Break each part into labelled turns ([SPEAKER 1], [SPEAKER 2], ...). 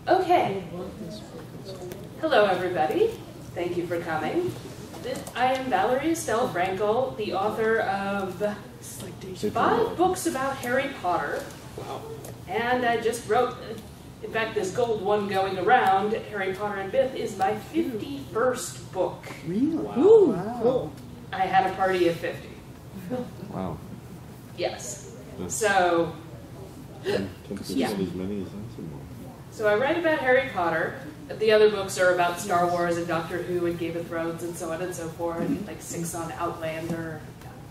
[SPEAKER 1] Okay. Hello, everybody. Thank you for coming. I am Valerie Estelle Frankel, the author of 5 books about Harry Potter.
[SPEAKER 2] Wow.
[SPEAKER 1] And I just wrote, in fact, this gold one going around, Harry Potter and Biff, is my 51st book.
[SPEAKER 3] Really?
[SPEAKER 2] Wow.
[SPEAKER 3] Ooh, wow.
[SPEAKER 1] I had a party of 50.
[SPEAKER 3] Wow.
[SPEAKER 1] Yes.
[SPEAKER 3] Yes.
[SPEAKER 1] So,
[SPEAKER 3] Can
[SPEAKER 1] Yeah.
[SPEAKER 3] as many as possible.
[SPEAKER 1] so I write about Harry Potter. The other books are about Star Wars and Doctor Who and Game of Thrones and so on and so forth, like 6 on Outlander.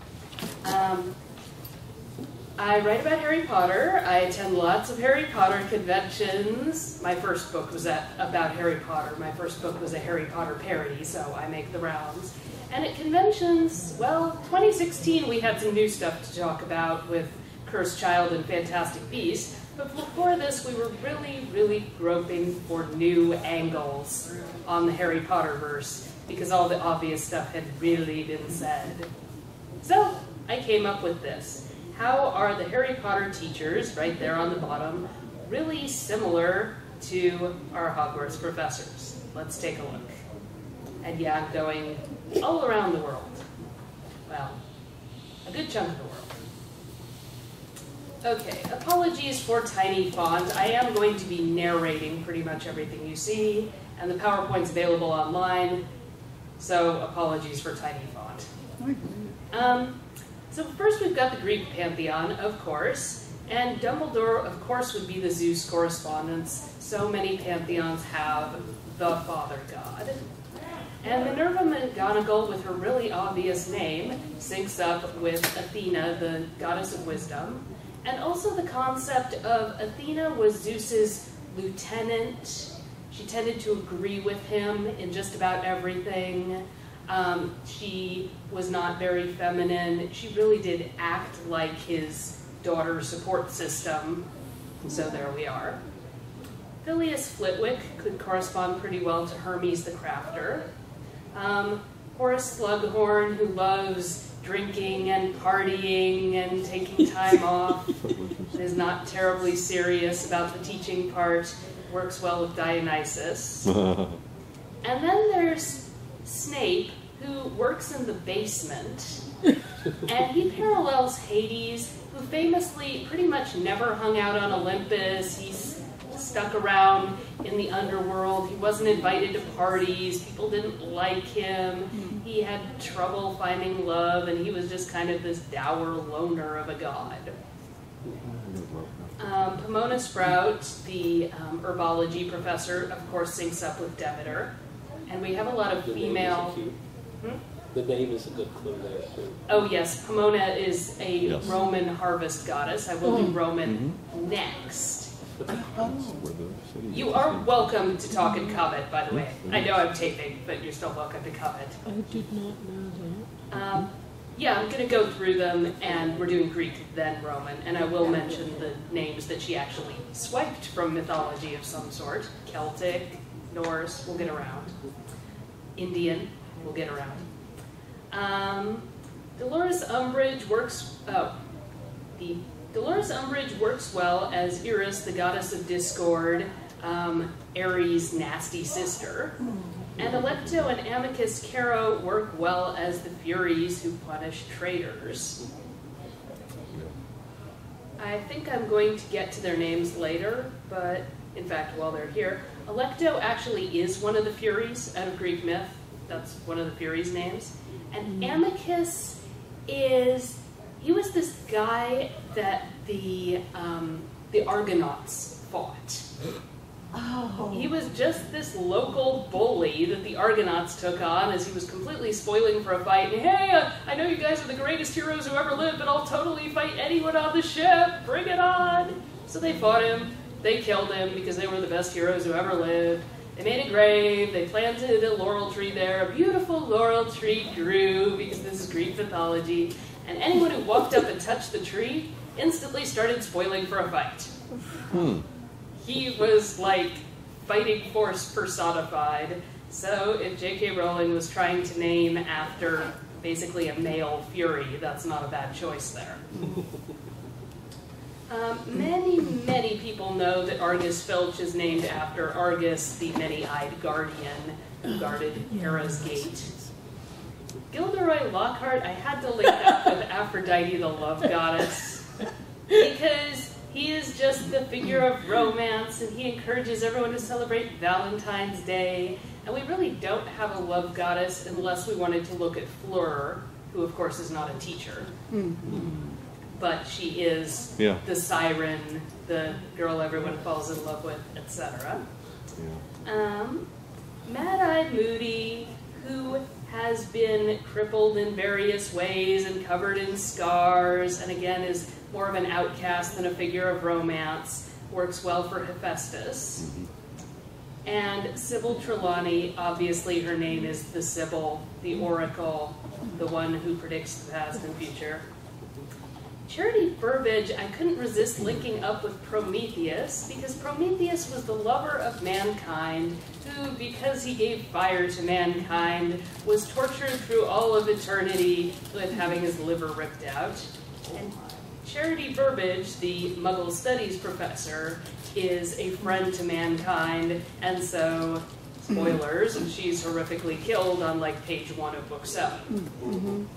[SPEAKER 1] I write about Harry Potter. I attend lots of Harry Potter conventions. My first book was about Harry Potter. My first book was a Harry Potter parody, so I make the rounds. And at conventions, well, 2016 we had some new stuff to talk about with Cursed Child and Fantastic Beasts. But before this, we were really groping for new angles on the Harry Potterverse because all the obvious stuff had really been said. So I came up with this. How are the Harry Potter teachers, right there on the bottom, really similar to our Hogwarts professors? Let's take a look. And yeah, I'm going all around the world. Well, a good chunk of the world. Okay, apologies for tiny font. I am going to be narrating pretty much everything you see, and the PowerPoint's available online, so apologies for tiny font. So first we've got the Greek Pantheon, of course, and Dumbledore, of course, would be the Zeus correspondence. So many pantheons have the Father God. And Minerva McGonagall, with her really obvious name, syncs up with Athena, the goddess of wisdom. And also the concept of Athena was Zeus's lieutenant. She tended to agree with him in just about everything. She was not very feminine. She really did act like his daughter support system. So there we are. Phileas Flitwick could correspond pretty well to Hermes the Crafter. Horace Slughorn, who loves drinking and partying and taking time off, and is not terribly serious about the teaching part, works well with Dionysus. And then there's Snape, who works in the basement, and he parallels Hades, who famously pretty much never hung out on Olympus. He's stuck around in the underworld. He wasn't invited to parties. People didn't like him. He had trouble finding love, and he was just kind of this dour loner of a god. Pomona Sprout, the herbology professor, of course, syncs up with Demeter. And we have a lot of female...
[SPEAKER 2] The name is a good clue there, too.
[SPEAKER 1] Oh, yes. Pomona is a Roman harvest goddess. I will do Roman next. You are welcome to talk in Covet, by the way. I know I'm taping, but you're still welcome to Covet.
[SPEAKER 4] I did not know that.
[SPEAKER 1] Yeah, I'm going to go through them, and we're doing Greek, then Roman, and I will mention the names that she actually swiped from mythology of some sort. Celtic, Norse, we'll get around. Indian, we'll get around. Dolores Umbridge works... Dolores Umbridge works well as Eris, the goddess of discord, Ares' nasty sister. And Alecto and Amicus Caro work well as the Furies who punish traitors. I think I'm going to get to their names later, but in fact, while they're here, Alecto actually is one of the Furies out of Greek myth. That's one of the Furies' names. And Amicus is... He was this guy that the Argonauts fought.
[SPEAKER 4] Oh.
[SPEAKER 1] He was just this local bully that the Argonauts took on as he was completely spoiling for a fight. And, hey, I know you guys are the greatest heroes who ever lived, but I'll totally fight anyone on the ship. Bring it on. So they fought him. They killed him because they were the best heroes who ever lived. They made a grave. They planted a laurel tree there. A beautiful laurel tree grew because this is Greek mythology. And anyone who walked up and touched the tree instantly started spoiling for a fight. He was like fighting force personified. So if J.K. Rowling was trying to name after basically a male fury, that's not a bad choice there. Many people know that Argus Filch is named after Argus, the many-eyed guardian who guarded Hera's gate. Gilderoy Lockhart, I had to link up with Aphrodite, the love goddess, because he is just the figure of romance, and he encourages everyone to celebrate Valentine's Day. And we really don't have a love goddess unless we wanted to look at Fleur, who of course is not a teacher. But she is the siren, the girl everyone falls in love with, etc. Mad-Eyed Moody, who has been crippled in various ways and covered in scars, and again is more of an outcast than a figure of romance, works well for Hephaestus. And Sybil Trelawney, obviously her name is the Sybil, the oracle, the one who predicts the past and future. Charity Burbage, I couldn't resist linking up with Prometheus, because Prometheus was the lover of mankind, who, because he gave fire to mankind, was tortured through all of eternity with having his liver ripped out. And Charity Burbage, the Muggle Studies professor, is a friend to mankind, and so, spoilers, she's horrifically killed on like page 1 of book 7.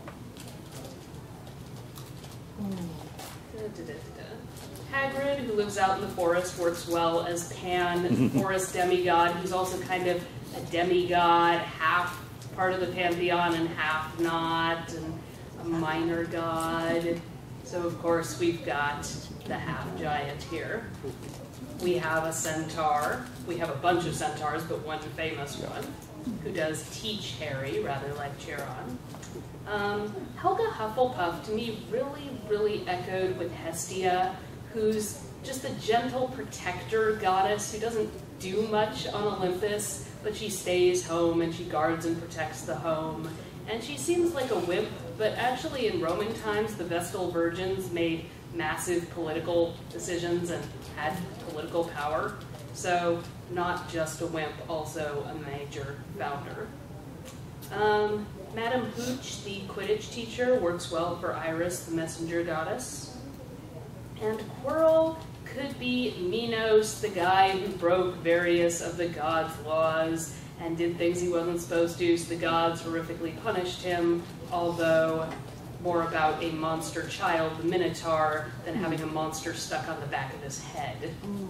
[SPEAKER 1] Hagrid, who lives out in the forest, works well as Pan, the forest demigod. He's also kind of a demigod, half part of the Pantheon and half not, and a minor god. So of course we've got the half-giant here. We have a centaur. We have a bunch of centaurs, but one famous one, who does teach Harry, rather like Chiron. Helga Hufflepuff, to me, really echoed with Hestia, who's just a gentle protector goddess who doesn't do much on Olympus, but she stays home and she guards and protects the home. And she seems like a wimp, but actually in Roman times, the Vestal Virgins made massive political decisions and had political power. So not just a wimp, also a major founder. Madame Hooch, the Quidditch teacher, works well for Iris, the messenger goddess. And Quirrell could be Minos, the guy who broke various of the gods' laws and did things he wasn't supposed to, so the gods horrifically punished him, although more about a monster child, the Minotaur, than having a monster stuck on the back of his head.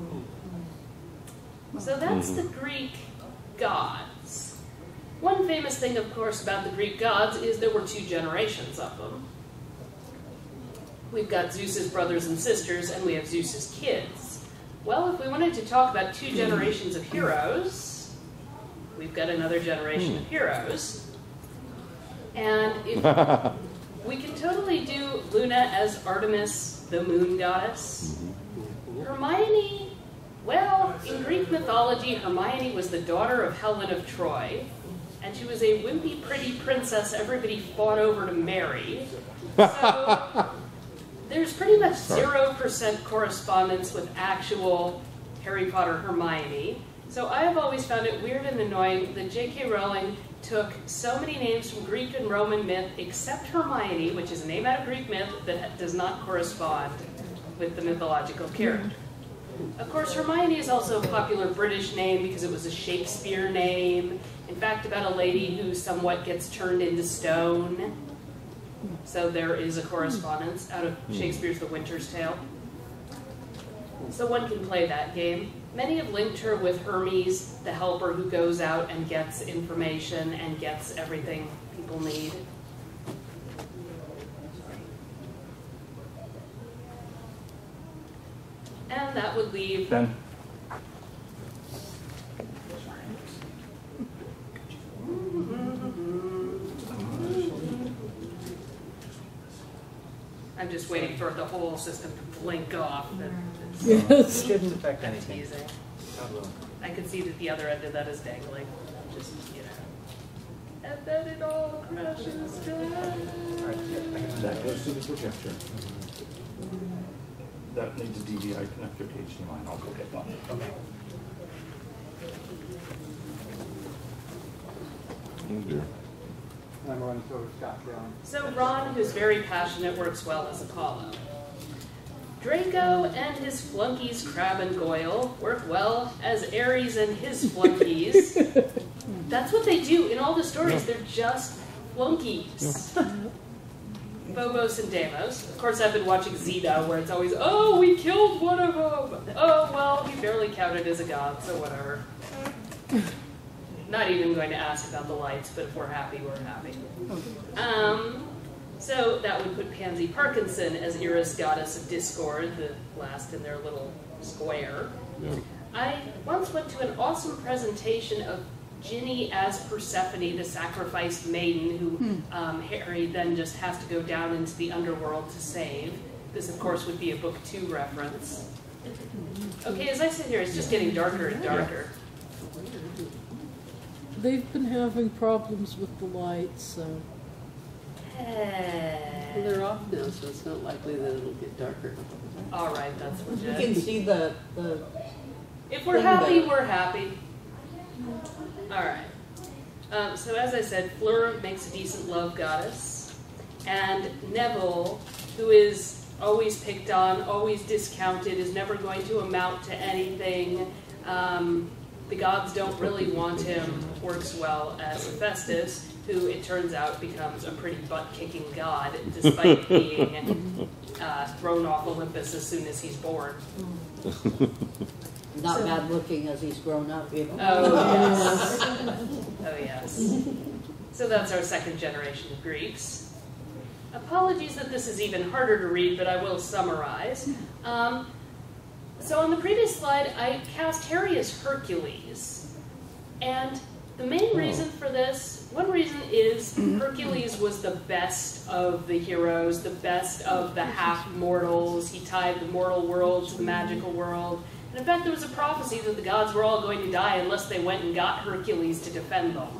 [SPEAKER 1] So that's the Greek gods. One famous thing, of course, about the Greek gods is there were 2 generations of them. We've got Zeus's brothers and sisters, and we have Zeus's kids. Well, if we wanted to talk about 2 generations of heroes, we've got another generation of heroes. And if we can totally do Luna as Artemis, the moon goddess. Hermione, well, in Greek mythology, Hermione was the daughter of Helen of Troy, and she was a wimpy, pretty princess everybody fought over to marry. So there's pretty much 0% correspondence with actual Harry Potter Hermione. So I have always found it weird and annoying that J.K. Rowling took so many names from Greek and Roman myth, except Hermione, which is a name out of Greek myth that does not correspond with the mythological character. Of course, Hermione is also a popular British name because it was a Shakespeare name. In fact, about a lady who somewhat gets turned into stone. So there is a correspondence out of Shakespeare's The Winter's Tale. So one can play that game. Many have linked her with Hermes, the helper who goes out and gets information and gets everything people need. And that would leave...
[SPEAKER 5] Ben.
[SPEAKER 1] I'm just waiting for the whole system to blink off.
[SPEAKER 4] Yes.
[SPEAKER 5] Shouldn't affect anything.
[SPEAKER 1] Teasing. I can see that the other end of that is dangling. Just, you know. And then it all crashes down.
[SPEAKER 5] That goes to the projector. That needs a DVI connector to HDMI. I'll go get one. Okay.
[SPEAKER 3] Oh dear.
[SPEAKER 6] I'm running over Scott down.
[SPEAKER 1] So Ron, who's very passionate, works well as Apollo. Draco and his flunkies Crab and Goyle work well as Ares and his flunkies. That's what they do in all the stories. They're just flunkies. Phobos and Deimos. Of course, I've been watching Zeta, where it's always, oh, we killed one of them. Oh, well, he barely counted as a god, so whatever. Not even going to ask about the lights, but if we're happy, we're happy. So that would put Pansy Parkinson as Eris, goddess of discord, the last in their little square.
[SPEAKER 3] Yeah.
[SPEAKER 1] I once went to an awesome presentation of Ginny as Persephone, the sacrificed maiden, who Harry then just has to go down into the underworld to save. This, of course, would be a Book 2 reference. Okay, as I sit here, it's just getting darker and darker.
[SPEAKER 4] They've been having problems with the lights, so.
[SPEAKER 6] Well, they're off now, so it's not likely that it'll get darker.
[SPEAKER 1] All right, that's
[SPEAKER 7] You
[SPEAKER 1] legit.
[SPEAKER 7] can see the
[SPEAKER 1] If we're happy, we're happy. All right. So as I said, Fleur makes a decent love goddess, and Neville, who is always picked on, always discounted, is never going to amount to anything. The gods don't really want him, works well as Hephaestus, who it turns out becomes a pretty butt-kicking god, despite being thrown off Olympus as soon as he's born.
[SPEAKER 7] not bad looking as he's grown up, you know.
[SPEAKER 1] Oh, yes. Oh, yes. So that's our second generation of Greeks. Apologies that this is even harder to read, but I will summarize. So on the previous slide, I cast Harry as Hercules. And the main reason for this, one reason is Hercules was the best of the heroes, the best of the half-mortals. He tied the mortal world to the magical world. And in fact, there was a prophecy that the gods were all going to die unless they went and got Hercules to defend them.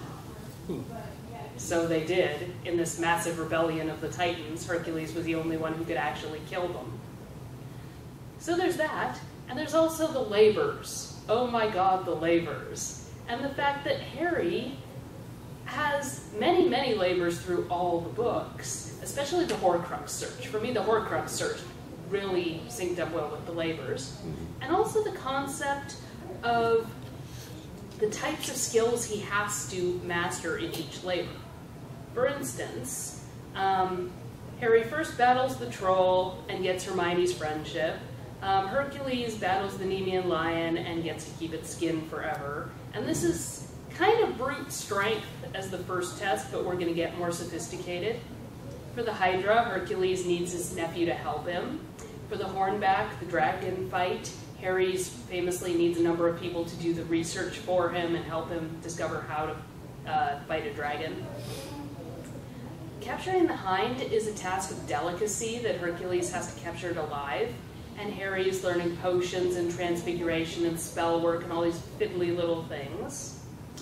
[SPEAKER 1] So they did. In this massive rebellion of the Titans, Hercules was the only one who could actually kill them. So there's that, and there's also the labors. Oh my god, the labors. And the fact that Harry has many, many labors through all the books, especially the Horcrux search. For me, the Horcrux search really synced up well with the labors. And also the concept of the types of skills he has to master in each labor. For instance, Harry first battles the troll and gets Hermione's friendship. Hercules battles the Nemean lion and gets to keep its skin forever. And this is kind of brute strength as the first test, but we're going to get more sophisticated. For the Hydra, Hercules needs his nephew to help him. For the Hornback, the dragon fight, Harry famously needs a number of people to do the research for him and help him discover how to fight a dragon. Capturing the Hind is a task of delicacy that Hercules has to capture it alive. And Harry is learning potions and transfiguration and spell work and all these fiddly little things.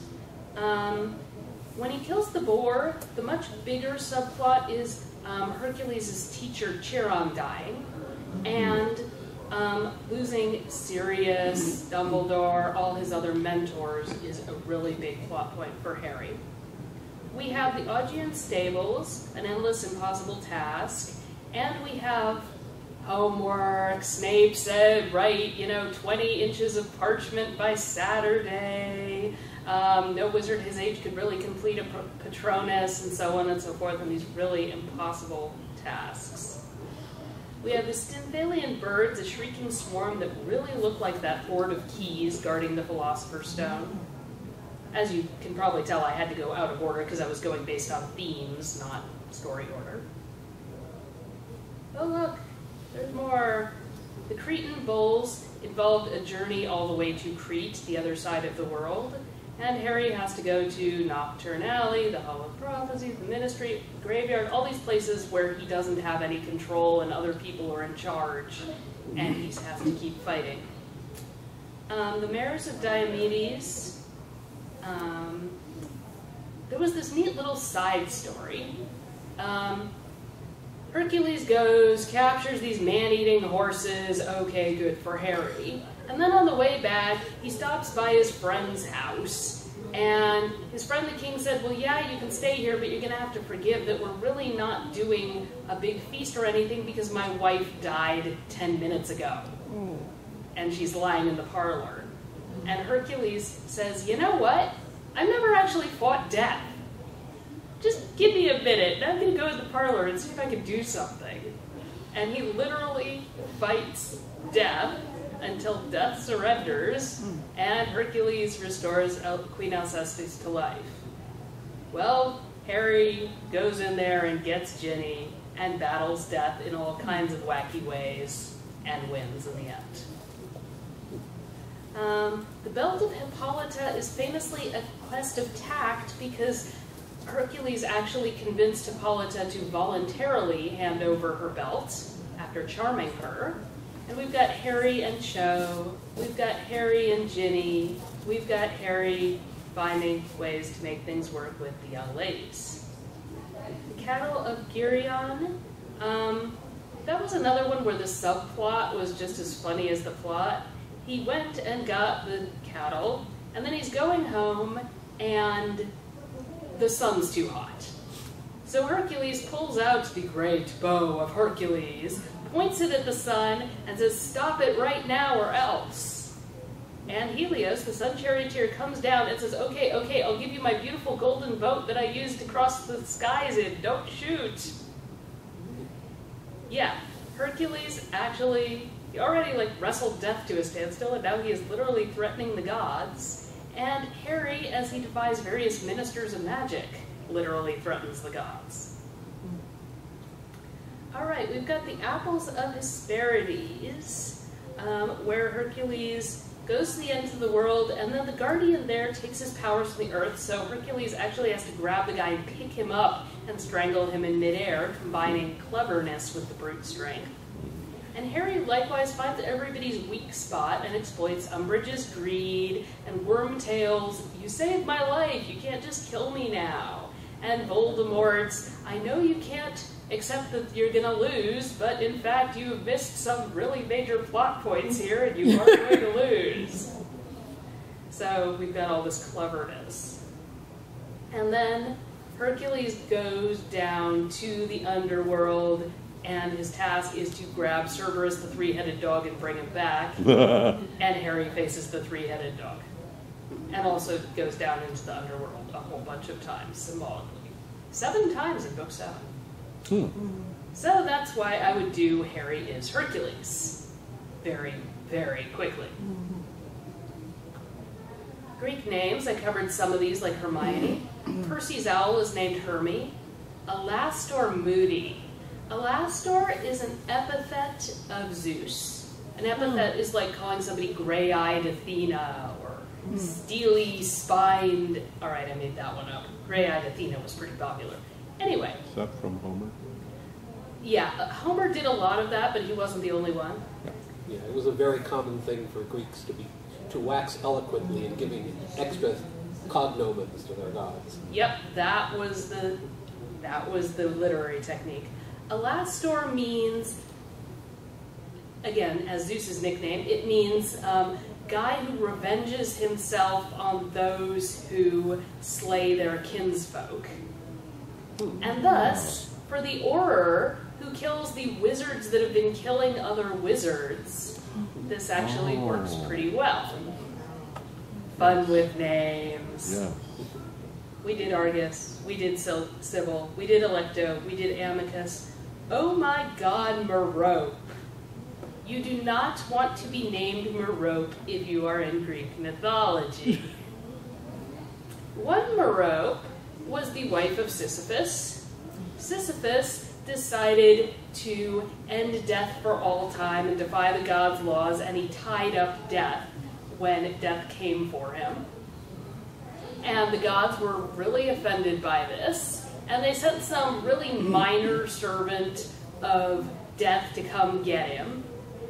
[SPEAKER 1] When he kills the boar, the much bigger subplot is Hercules' teacher Chiron dying, and losing Sirius, Dumbledore, all his other mentors is a really big plot point for Harry. We have the Augean Stables, an endless impossible task, and we have homework. Snape said, write, 20 inches of parchment by Saturday. No wizard his age could really complete a Patronus, and so on and so forth, and these really impossible tasks. We have the Stymphalian birds, a shrieking swarm that really look like that horde of keys guarding the Philosopher's Stone. As you can probably tell, I had to go out of order because I was going based on themes, not story order. Oh look, there's more. The Cretan Bulls involved a journey all the way to Crete, the other side of the world, and Harry has to go to Nocturne Alley, the Hall of Prophecy, the Ministry, the Graveyard, all these places where he doesn't have any control and other people are in charge, and he has to keep fighting. The Mares of Diomedes. There was this neat little side story. Hercules goes, captures these man-eating horses, okay, good for Harry. And then on the way back, he stops by his friend's house, And his friend the king said, well, yeah, you can stay here, but you're going to have to forgive that we're really not doing a big feast or anything because my wife died 10 minutes ago. And she's lying in the parlor. And Hercules says, you know what? I've never actually fought death. Just give me a minute, and I'm going to go in the parlor and see if I can do something. And he literally fights death until death surrenders, and Hercules restores Queen Alcestis to life. Well, Harry goes in there and gets Ginny and battles death in all kinds of wacky ways and wins in the end. The Belt of Hippolyta is famously a quest of tact because Hercules actually convinced Hippolyta to voluntarily hand over her belt after charming her. And we've got Harry and Cho, we've got Harry and Ginny, we've got Harry finding ways to make things work with the young ladies. The Cattle of Geryon, that was another one where the subplot was just as funny as the plot. He went and got the cattle, and then he's going home, and the sun's too hot. So Hercules pulls out the great bow of Hercules, points it at the sun, and says, stop it right now or else. And Helios, the sun charioteer, comes down and says, okay, I'll give you my beautiful golden boat that I used to cross the skies in. Don't shoot. Yeah, Hercules actually, he already wrestled death to a standstill, and now he is literally threatening the gods. And Harry, as he defies various ministers of magic, literally threatens the gods. All right, we've got the Apples of Hesperides, where Hercules goes to the ends of the world, and then the guardian there takes his powers from the earth, so Hercules actually has to grab the guy and pick him up and strangle him in midair, combining cleverness with the brute strength. And Harry likewise finds everybody's weak spot and exploits Umbridge's greed and Wormtail's, you saved my life, you can't just kill me now. And Voldemort's, I know you can't accept that you're going to lose, but in fact you've missed some really major plot points here and you are going to lose. So we've got all this cleverness. And then Hercules goes down to the underworld, and his task is to grab Cerberus, the three-headed dog, and bring him back. And Harry faces the three-headed dog. And also goes down into the underworld a whole bunch of times, symbolically. 7 times in book 7. So that's why I would do Harry is Hercules. Very, very quickly. Greek names, I covered some of these, like Hermione. Percy's owl is named Hermie. Alastor Moody. Alastor is an epithet of Zeus. An epithet is like calling somebody gray-eyed Athena or steely-spined. All right, I made that one up. Gray-eyed Athena was pretty popular. Anyway.
[SPEAKER 3] Is that from Homer?
[SPEAKER 1] Yeah, Homer did a lot of that, but he wasn't the only one.
[SPEAKER 2] Yeah, it was a very common thing for Greeks to wax eloquently and giving extra cognomens to their gods.
[SPEAKER 1] Yep, that was the literary technique. Alastor means, again, as Zeus's nickname, it means guy who revenges himself on those who slay their kinsfolk. And thus, for the Auror, who kills the wizards that have been killing other wizards, this actually works pretty well. Fun with names.
[SPEAKER 3] Yeah.
[SPEAKER 1] We did Argus, we did Sybil, we did Alecto, we did Amicus. Oh my god, Merope. You do not want to be named Merope if you are in Greek mythology. One Merope was the wife of Sisyphus. Sisyphus decided to end death for all time and defy the gods' laws, and he tied up death when death came for him. And the gods were really offended by this, and they sent some really minor servant of death to come get him.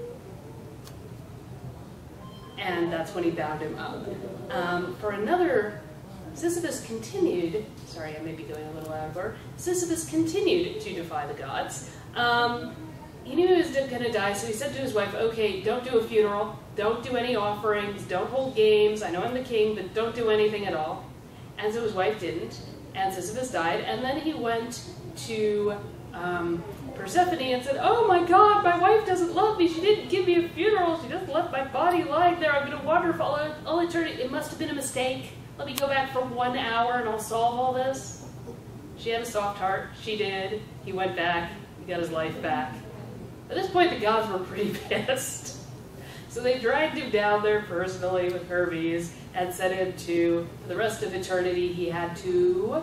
[SPEAKER 1] And that's when he bound him up. For another, Sisyphus continued, sorry, I may be going a little out of order. Sisyphus continued to defy the gods. he knew he was going to die, so he said to his wife, okay, don't do a funeral, don't do any offerings, don't hold games, I know I'm the king, but don't do anything at all. And so his wife didn't, and Sisyphus died, and then he went to Persephone and said, oh my god, my wife doesn't love me, she didn't give me a funeral, she just left my body lying there, I'm going to wander for all eternity, it must have been a mistake, let me go back for 1 hour and I'll solve all this. She had a soft heart, she did, he went back, he got his life back. At this point, the gods were pretty pissed. So they dragged him down there personally with Hermes and said him to, for the rest of eternity, he had to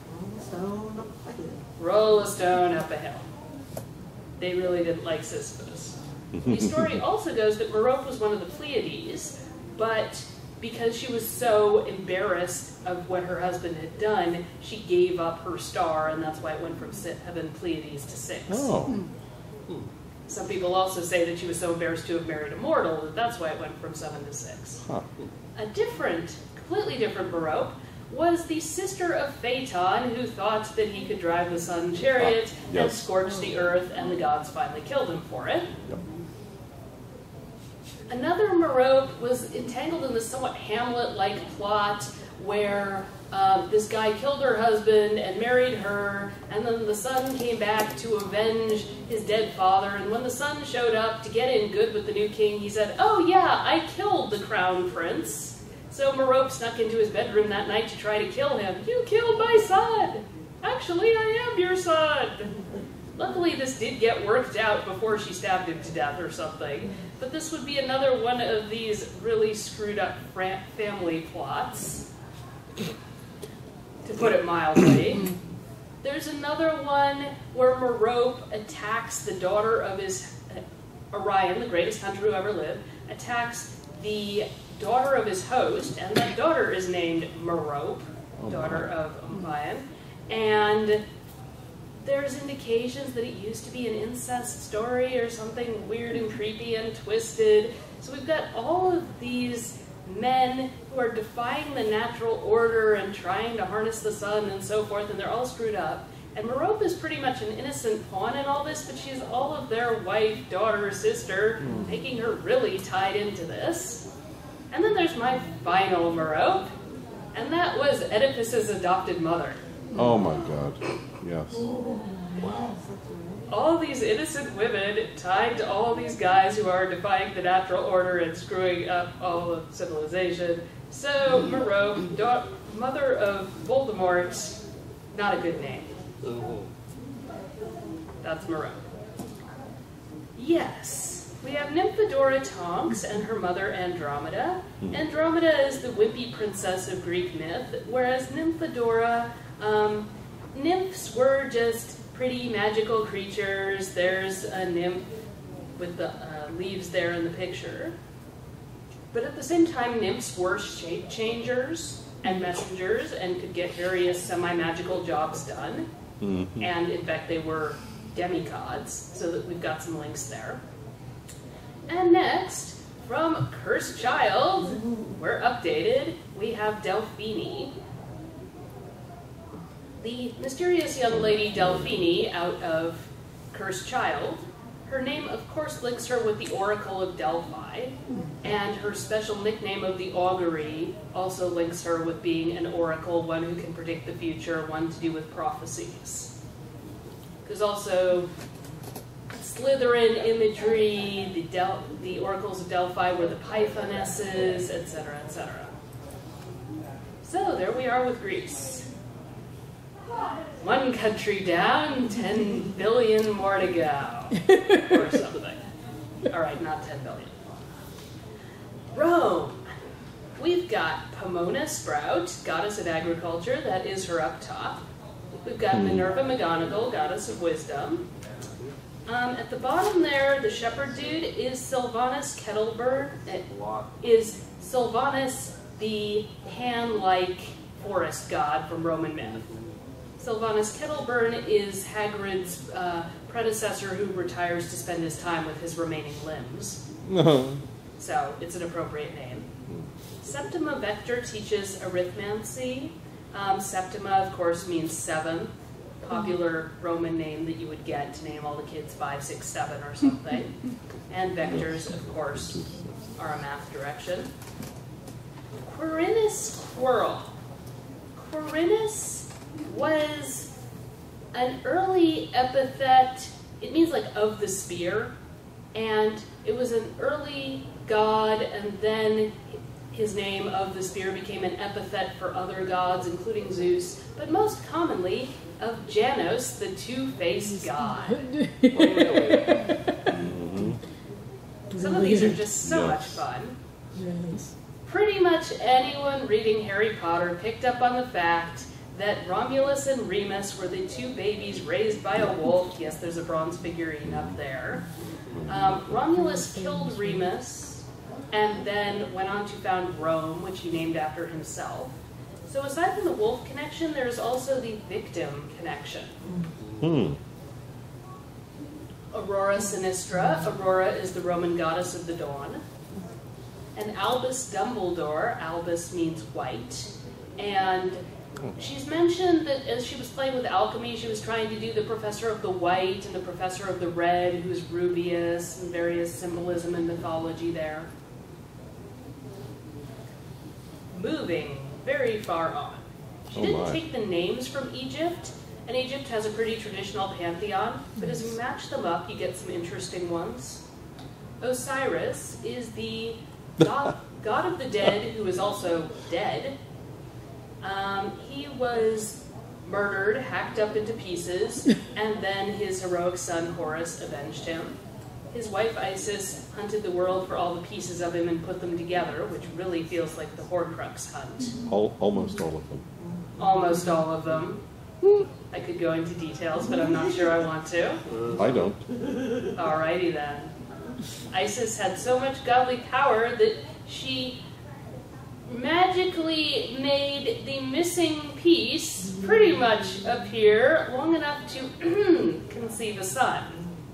[SPEAKER 1] roll a stone up a hill. They really didn't like Sisyphus. The story also goes that Merope was one of the Pleiades, but because she was so embarrassed of what her husband had done, she gave up her star, and that's why it went from 7 Pleiades to 6.
[SPEAKER 3] Oh.
[SPEAKER 1] Some people also say that she was so embarrassed to have married a mortal that that's why it went from 7 to 6.
[SPEAKER 3] Huh.
[SPEAKER 1] A completely different Merope was the sister of Phaeton, who thought that he could drive the sun chariot and
[SPEAKER 3] Yes.
[SPEAKER 1] scorch the earth, and the gods finally killed him for it.
[SPEAKER 3] Yep.
[SPEAKER 1] Another Merope was entangled in this somewhat Hamlet-like plot where this guy killed her husband and married her, and then the son came back to avenge his dead father, and when the son showed up to get in good with the new king, he said, oh yeah, I killed the crown prince. So Merope snuck into his bedroom that night to try to kill him. You killed my son! Actually, I am your son! Luckily, this did get worked out before she stabbed him to death or something, but this would be another one of these really screwed up family plots, to put it mildly. There's another one where Merope attacks the daughter of his, Orion, the greatest hunter who ever lived, attacks the daughter of his host, and that daughter is named Merope, daughter of Orion, and there's indications that it used to be an incest story or something weird and creepy and twisted. So we've got all of these men who are defying the natural order and trying to harness the sun and so forth, and they're all screwed up. And Merope is pretty much an innocent pawn in all this, but she's all of their wife, daughter, sister, making her really tied into this. And then there's my final Merope, and that was Oedipus's adopted mother.
[SPEAKER 3] Oh my god. Yes.
[SPEAKER 2] Wow.
[SPEAKER 1] All these innocent women tied to all these guys who are defying the natural order and screwing up all of civilization. So, Merope, mother of Voldemort, not a good name. That's Merope. Yes, we have Nymphadora Tonks and her mother Andromeda. Andromeda is the wimpy princess of Greek myth, whereas Nymphadora, nymphs were just pretty magical creatures. There's a nymph with the leaves there in the picture. But at the same time, nymphs were shape changers and messengers and could get various semi-magical jobs done. And in fact, they were demigods, so that we've got some links there. And next, from Cursed Child, we're updated. We have Delphine. The mysterious young lady Delphine out of Cursed Child. Her name, of course, links her with the Oracle of Delphi, and her special nickname of the Augury also links her with being an oracle, one who can predict the future, one to do with prophecies. There's also Slytherin imagery, the oracles of Delphi were the Pythonesses, etc., etc. So there we are with Greece. One country down, 10 billion more to go. Or something. Alright, not 10 billion. Rome. We've got Pomona Sprout, goddess of agriculture, that is her up top. We've got Minerva McGonagall, goddess of wisdom. At the bottom there, the shepherd dude is Sylvanus Kettleburn. It is Sylvanus, the Pan-like forest god from Roman myth. Sylvanus Kettleburn is Hagrid's predecessor who retires to spend his time with his remaining limbs. So it's an appropriate name. Septima Vector teaches arithmancy. Septima, of course, means seventh. popular Roman name that you would get to name all the kids 5, 6, 7 or something. And vectors, of course, are a math direction. Quirinus squirrel. Quirinus was an early epithet. It means like of the spear, and it was an early god, and then his name of the spear became an epithet for other gods, including Zeus, but most commonly of Janus, the two-faced god. Some of these are just so much fun.
[SPEAKER 4] Yes.
[SPEAKER 1] Pretty much anyone reading Harry Potter picked up on the fact that Romulus and Remus were the two babies raised by a wolf. Yes, there's a bronze figurine up there. Romulus killed Remus and then went on to found Rome, which he named after himself. So aside from the wolf connection, there's also the victim connection. Aurora Sinistra. Aurora is the Roman goddess of the dawn. And Albus Dumbledore. Albus means white. And she's mentioned that as she was playing with alchemy, she was trying to do the Professor of the White and the Professor of the Red, who's Rubius, and various symbolism and mythology there. Moving very far on. She didn't take the names from Egypt, and Egypt has a pretty traditional pantheon, but as you match them up, you get some interesting ones. Osiris is the god of the dead, who is also dead. He was murdered, hacked up into pieces, and then his heroic son Horus avenged him. His wife Isis hunted the world for all the pieces of him and put them together, which really feels like the Horcrux hunt.
[SPEAKER 3] Almost all of them.
[SPEAKER 1] Almost all of them. I could go into details, but I'm not sure I want to.
[SPEAKER 3] I don't.
[SPEAKER 1] Alrighty then. Isis had so much godly power that she magically made the missing piece pretty much appear long enough to conceive a son.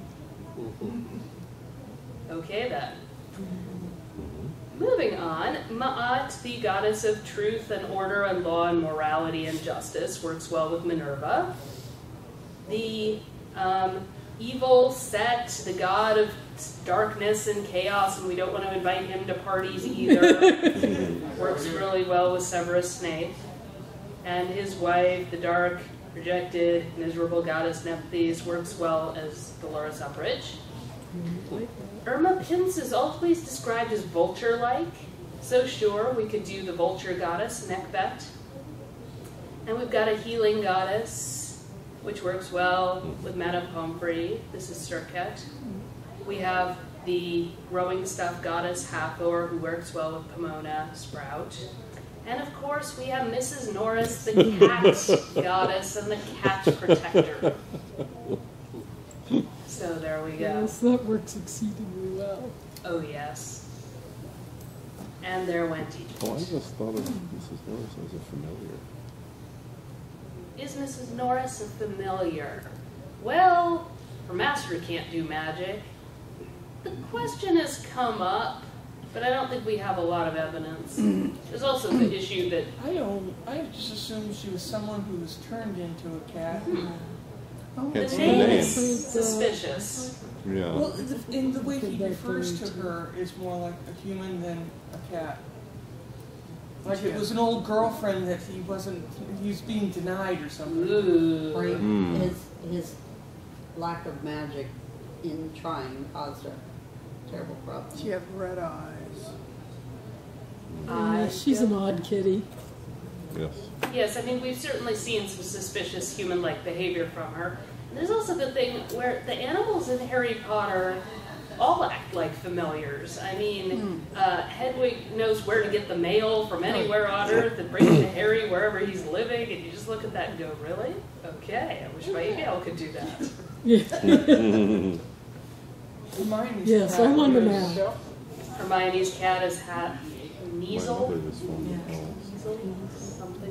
[SPEAKER 1] Okay then. Moving on, Ma'at, the goddess of truth and order and law and morality and justice, works well with Minerva. The evil Set, the god of darkness and chaos, and we don't want to invite him to parties either, works really well with Severus Snape. And his wife, the dark, rejected, miserable goddess Nephthys, works well as Dolores Umbridge. Irma Pince is always described as vulture-like, so sure, we could do the vulture goddess, Necbet. And we've got a healing goddess, which works well with Madame Pomfrey. This is Serket. We have the growing stuff goddess, Hathor, who works well with Pomona, Sprout. And of course, we have Mrs. Norris, the cat goddess and the cat protector. So there we go.
[SPEAKER 4] Yes, that works exceedingly well.
[SPEAKER 1] Oh, yes. And there went Egypt.
[SPEAKER 3] Oh, I just thought of Mrs. Norris as a familiar.
[SPEAKER 1] Is Mrs. Norris a familiar? Well, her master can't do magic. The question has come up, but I don't think we have a lot of evidence. There's also the issue that...
[SPEAKER 8] I just assumed she was someone who was turned into a cat.
[SPEAKER 1] The
[SPEAKER 3] Hence the
[SPEAKER 1] name
[SPEAKER 3] name.
[SPEAKER 1] is suspicious.
[SPEAKER 3] Yeah.
[SPEAKER 8] Well, in the way he refers to her is more like a human than a cat. Like it was an old girlfriend that he was being denied or something.
[SPEAKER 1] Ooh.
[SPEAKER 7] Or his lack of magic in trying caused a terrible problem.
[SPEAKER 9] She had red eyes.
[SPEAKER 4] She's an odd kitty.
[SPEAKER 3] Yes.
[SPEAKER 1] Yes, I mean, we've certainly seen some suspicious human-like behavior from her. There's also the thing where the animals in Harry Potter all act like familiars. I mean, Hedwig knows where to get the mail from anywhere on Earth and bring it to Harry wherever he's living, and you just look at that and go, really? Okay, I wish my email could do that.
[SPEAKER 4] Yeah. Yes, I want to know.
[SPEAKER 1] Hermione's cat is
[SPEAKER 3] My
[SPEAKER 1] Measle.
[SPEAKER 3] mother was fond of owls.
[SPEAKER 1] Measle something.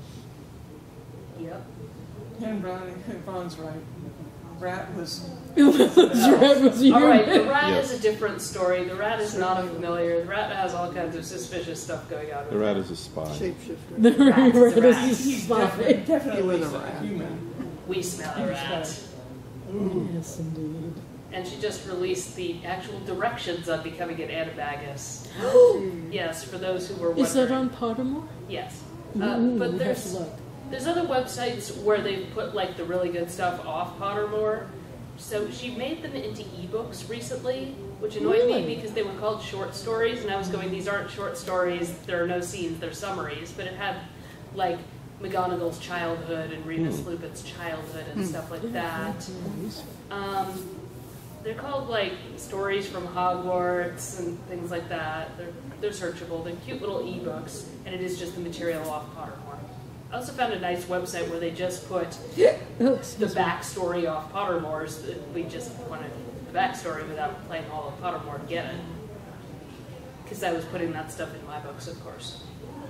[SPEAKER 1] Yep.
[SPEAKER 8] And Ron's right. Rat was...
[SPEAKER 1] All right, the rat
[SPEAKER 3] Yes.
[SPEAKER 1] is a different story. The rat is not a familiar. The rat has all kinds of suspicious stuff going on.
[SPEAKER 3] The rat is a spy.
[SPEAKER 9] Shapeshifter.
[SPEAKER 4] The rat is
[SPEAKER 8] He's
[SPEAKER 4] spy.
[SPEAKER 8] definitely
[SPEAKER 9] He was a
[SPEAKER 8] a
[SPEAKER 9] rat.
[SPEAKER 8] human.
[SPEAKER 1] We smell a rat.
[SPEAKER 4] Yes, indeed.
[SPEAKER 1] And she just released the actual directions on becoming an animagus. Yes, for those who were wondering.
[SPEAKER 4] Is that on Pottermore?
[SPEAKER 1] Yes.
[SPEAKER 4] Ooh,
[SPEAKER 1] But
[SPEAKER 4] we'll have to
[SPEAKER 1] there's
[SPEAKER 4] look.
[SPEAKER 1] other websites where they've put like the really good stuff off Pottermore. So she made them into ebooks recently, which annoyed me
[SPEAKER 4] Really?
[SPEAKER 1] because they were called short stories, and I was going, these aren't short stories, there are no scenes, they're summaries. But it had like McGonagall's childhood and Remus Lupin's childhood and stuff like that. They're called like stories from Hogwarts and things like that. They're searchable. They're cute little ebooks, and it is just the material off Pottermore. I also found a nice website where they just put the backstory off Pottermore's. We just wanted the backstory without playing all of Pottermore to get it, because I was putting that stuff in my books, of course.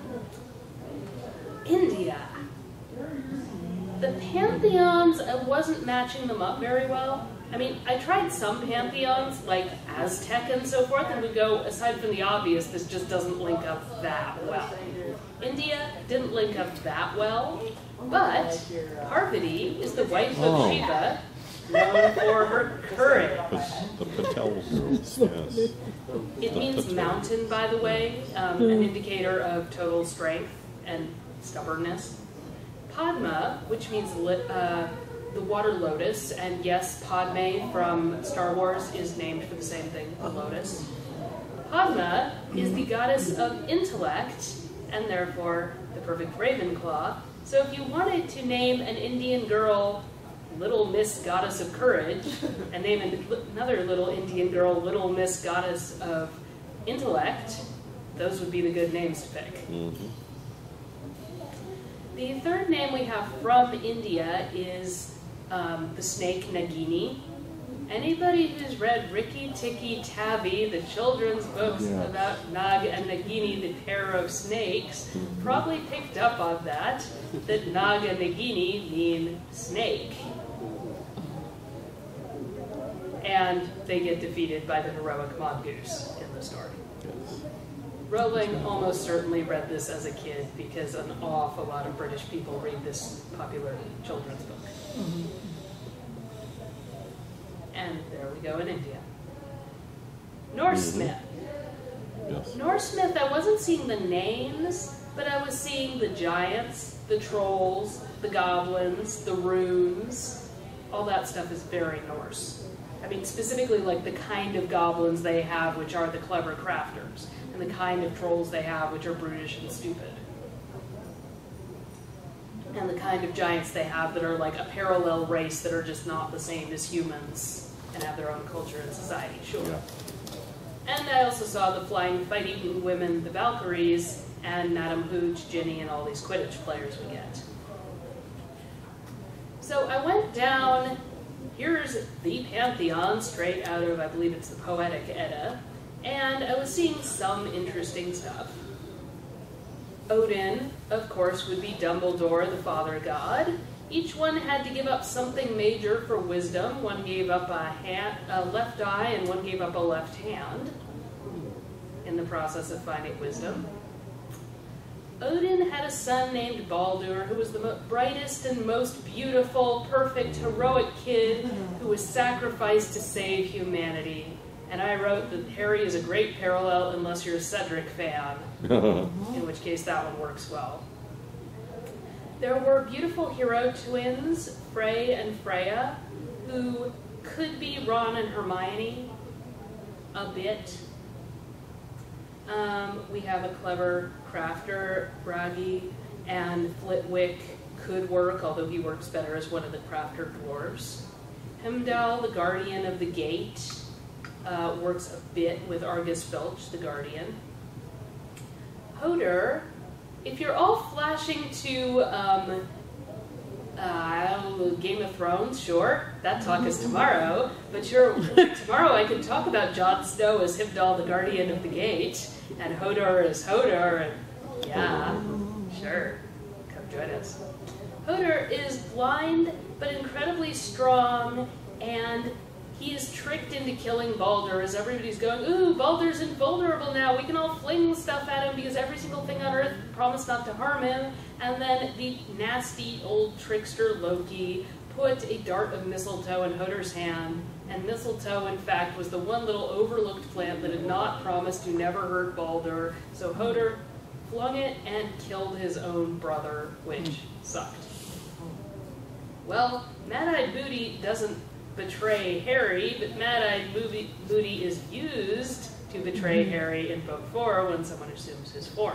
[SPEAKER 1] India. The pantheons, I wasn't matching them up very well. I mean, I tried some pantheons, like Aztec and so forth, and would go, aside from the obvious, this just doesn't link up that well. India didn't link up that well, but Parvati is the wife of Shiva, known for her courage.
[SPEAKER 3] The Patel girls, yes.
[SPEAKER 1] It means mountain, by the way, an indicator of total strength and stubbornness. Padma, which means the water lotus, and yes, Padme from Star Wars is named for the same thing, the lotus. Padma is the goddess of intellect, and therefore the perfect Ravenclaw. So if you wanted to name an Indian girl Little Miss Goddess of Courage, and name another little Indian girl Little Miss Goddess of Intellect, those would be the good names to pick.
[SPEAKER 3] Mm-hmm.
[SPEAKER 1] The third name we have from India is the snake Nagini. Anybody who's read Rikki Tikki Tavi, the children's books about Nag and Nagini, the pair of snakes, probably picked up on that Nag and Nagini mean snake. And they get defeated by the heroic mongoose in the story.
[SPEAKER 3] Yes.
[SPEAKER 1] Rowling almost certainly read this as a kid because an awful lot of British people read this popular children's book. And there we go in India. Norse myth.
[SPEAKER 3] Yes.
[SPEAKER 1] Norse myth, I wasn't seeing the names, but I was seeing the giants, the trolls, the goblins, the runes. All that stuff is very Norse. I mean, specifically like the kind of goblins they have, which are the clever crafters, and the kind of trolls they have, which are brutish and stupid. And the kind of giants they have that are like a parallel race that are just not the same as humans and have their own culture and society, sure.
[SPEAKER 3] Yeah.
[SPEAKER 1] And I also saw the flying fighting women, the Valkyries, and Madame Hooch, Ginny, and all these Quidditch players we get. So I went down, here's the Pantheon, straight out of, I believe it's the Poetic Edda, and I was seeing some interesting stuff. Odin, of course, would be Dumbledore, the father god. Each one had to give up something major for wisdom. One gave up a left eye, and one gave up a left hand in the process of finding wisdom. Odin had a son named Baldur, who was the brightest and most beautiful, perfect, heroic kid who was sacrificed to save humanity. And I wrote that Harry is a great parallel unless you're a Cedric fan, in which case that one works well. There were beautiful hero twins, Frey and Freya, who could be Ron and Hermione a bit. We have a clever crafter, Bragi, and Flitwick could work, although he works better as one of the crafter dwarves. Heimdall, the guardian of the gate, works a bit with Argus Filch, the guardian. Hodor, if you're all flashing to Game of Thrones, sure, that talk is tomorrow, but tomorrow I can talk about Jon Snow as Heimdall, the guardian of the gate, and Hodor as Hodor, and yeah, sure, come join us. Hodor is blind, but incredibly strong, and he is tricked into killing Baldur as everybody's going, ooh, Baldur's invulnerable now, we can all fling stuff at him because every single thing on Earth promised not to harm him. And then the nasty old trickster Loki put a dart of mistletoe in Hodor's hand, and mistletoe, in fact, was the one little overlooked plant that had not promised to never hurt Baldur, so Hodor flung it and killed his own brother, which sucked. Well, Mad-Eyed Booty doesn't betray Harry, but Mad-Eyed Booty is used to betray Harry in Book 4 when someone assumes his form.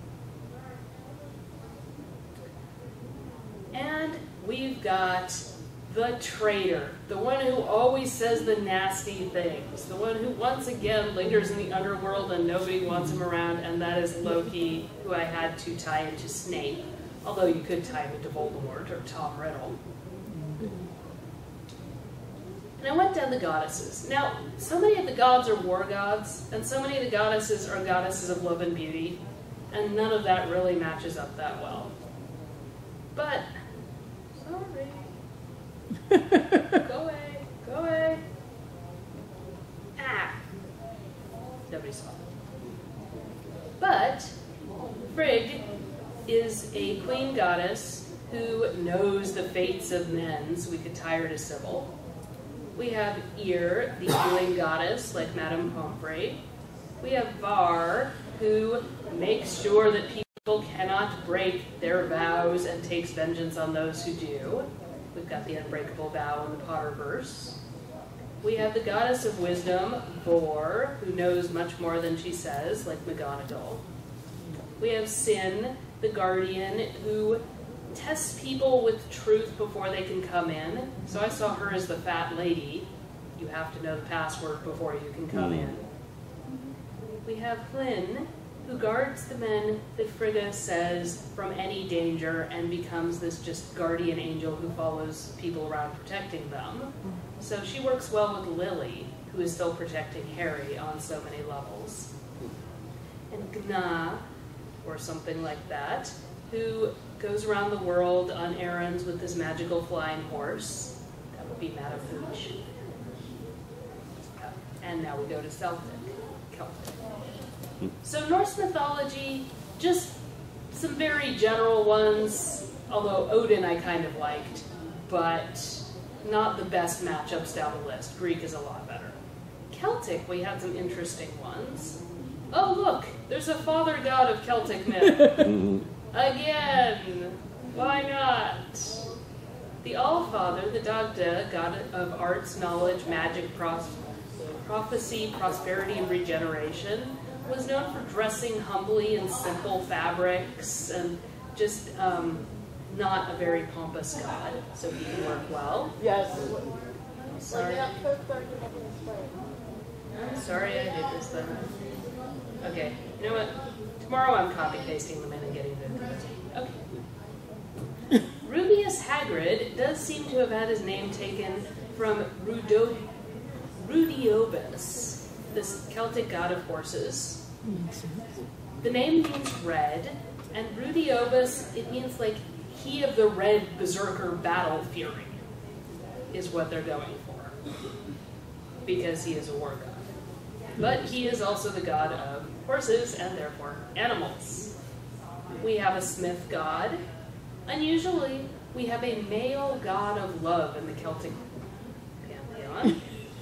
[SPEAKER 1] And we've got the traitor, the one who always says the nasty things, the one who once again lingers in the underworld and nobody wants him around, and that is Loki, who I had to tie into Snape, although you could tie him into Voldemort or Tom Riddle. And I went down the goddesses. Now, so many of the gods are war gods, and so many of the goddesses are goddesses of love and beauty, and none of that really matches up that well. But, sorry. Go away, go away. Ah. Nobody saw it. But, Frigg is a queen goddess who knows the fates of men, so we could tie her to Sybil. We have Yer, the healing goddess, like Madame Pomfrey. We have Var, who makes sure that people cannot break their vows and takes vengeance on those who do. We've got the unbreakable vow in the Potterverse. We have the goddess of wisdom, Vor, who knows much more than she says, like McGonagall. We have Sin, the guardian, who tests people with truth before they can come in. So I saw her as the fat lady. You have to know the password before you can come in. We have Hlyn, who guards the men that Frigga says from any danger and becomes this just guardian angel who follows people around protecting them. So she works well with Lily, who is still protecting Harry on so many levels. And Gna, or something like that, who goes around the world on errands with this magical flying horse. That would be Madame Hooch. And now we go to Celtic. So Norse mythology, just some very general ones, although Odin I kind of liked, but not the best matchups down the list. Greek is a lot better. Celtic, we had some interesting ones. Oh look, there's a father god of Celtic myth. Again, why not? The Allfather, the Dagda, god of arts, knowledge, magic, prophecy, prosperity, and regeneration, was known for dressing humbly in simple fabrics and just not a very pompous god, so he can work well.
[SPEAKER 4] Yes.
[SPEAKER 1] I'm sorry. I'm sorry I did this then. Okay, you know what? Tomorrow I'm copy-pasting them in and getting them. Okay. Rubeus Hagrid does seem to have had his name taken from Rudiobus, this Celtic god of horses. The name means red, and Rudiobus, it means like he of the red berserker battle fury, is what they're going for, because he is a war god. But he is also the god of horses, and therefore animals. We have a smith god. Unusually, we have a male god of love in the Celtic pantheon.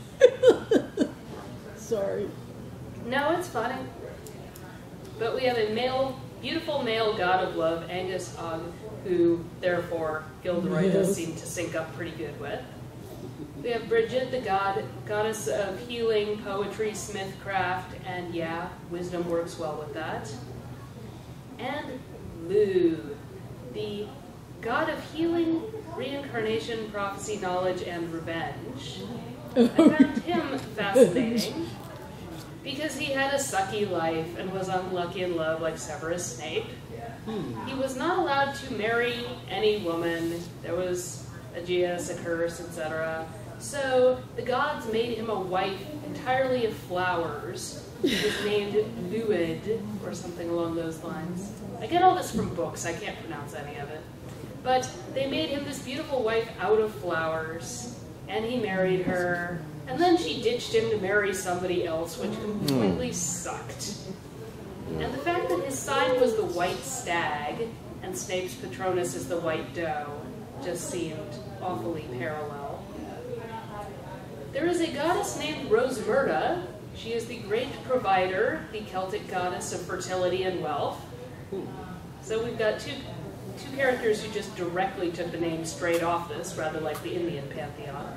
[SPEAKER 4] Sorry.
[SPEAKER 1] No, it's funny. But we have a male, beautiful male god of love, Angus Og, who, therefore, Gilderoy does seem to sync up pretty good with. We have Bridget, the goddess of healing, poetry, smithcraft, and yeah, wisdom works well with that. And Lu, the god of healing, reincarnation, prophecy, knowledge, and revenge. I found him fascinating because he had a sucky life and was unlucky in love like Severus Snape. He was not allowed to marry any woman. There was Aegeus, a curse, etc. So the gods made him a wife entirely of flowers. He was named Luid, or something along those lines. I get all this from books, I can't pronounce any of it. But they made him this beautiful wife out of flowers, and he married her, and then she ditched him to marry somebody else, which completely sucked. And the fact that his sign was the white stag, and Snape's Patronus is the white doe, just seemed awfully parallel. There is a goddess named Rosemerta. She is the great provider, the Celtic goddess of fertility and wealth. So we've got two characters who just directly took the name straight off this, rather like the Indian pantheon.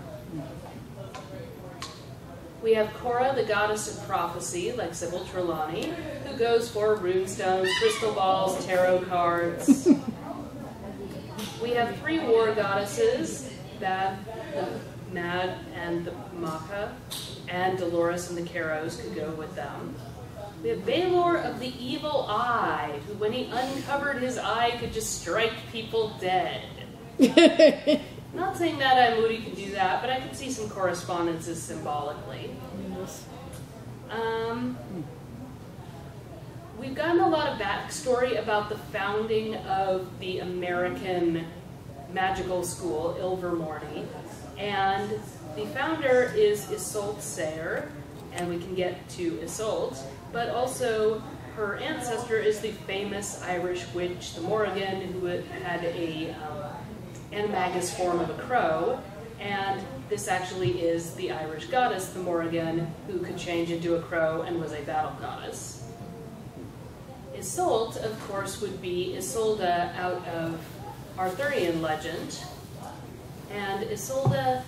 [SPEAKER 1] We have Cora, the goddess of prophecy, like Sybil Trelawney, who goes for runestones, crystal balls, tarot cards. We have 3 war goddesses, Beth, the Mad, and the Macha, and Dolores and the Caros could go with them. We have Baelor of the Evil Eye, who when he uncovered his eye could just strike people dead. Not saying that Eye Moody could do that, but I could see some correspondences symbolically. We've gotten a lot of backstory about the founding of the American magical school, Ilvermorny, and the founder is Isolde Sayre, and we can get to Isolde, but also her ancestor is the famous Irish witch, the Morrigan, who had a animagus form of a crow, and this actually is the Irish goddess, the Morrigan, who could change into a crow and was a battle goddess. Isolde, of course, would be Isolde out of Arthurian legend, and Isolde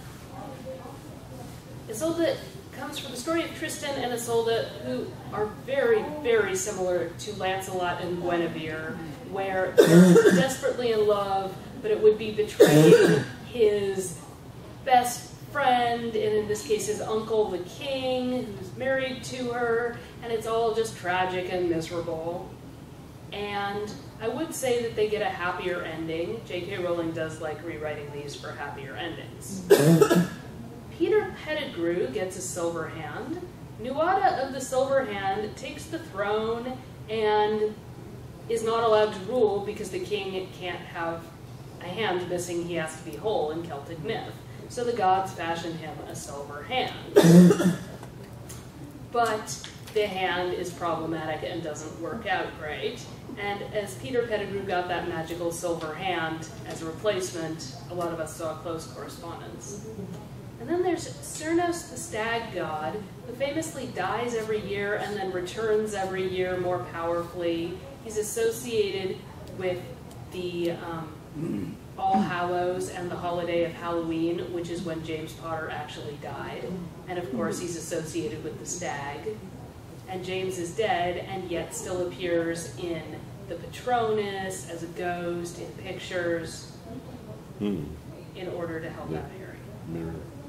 [SPEAKER 1] comes from the story of Tristan and Isolde, who are very, very similar to Lancelot and Guinevere, where they're desperately in love, but it would be betraying his best friend, and in this case his uncle, the king, who's married to her, and it's all just tragic and miserable. And I would say that they get a happier ending. J.K. Rowling does like rewriting these for happier endings. Peter Pettigrew gets a silver hand. Nuada of the Silver Hand takes the throne and is not allowed to rule because the king can't have a hand missing, he has to be whole in Celtic myth. So the gods fashion him a silver hand. But the hand is problematic and doesn't work out great. And as Peter Pettigrew got that magical silver hand as a replacement, a lot of us saw close correspondence. And then there's Cernus, the stag god, who famously dies every year and then returns every year more powerfully. He's associated with the All Hallows and the holiday of Halloween, which is when James Potter actually died. And of course he's associated with the stag. And James is dead and yet still appears in the Patronus, as a ghost, in pictures, in order to help out Harry.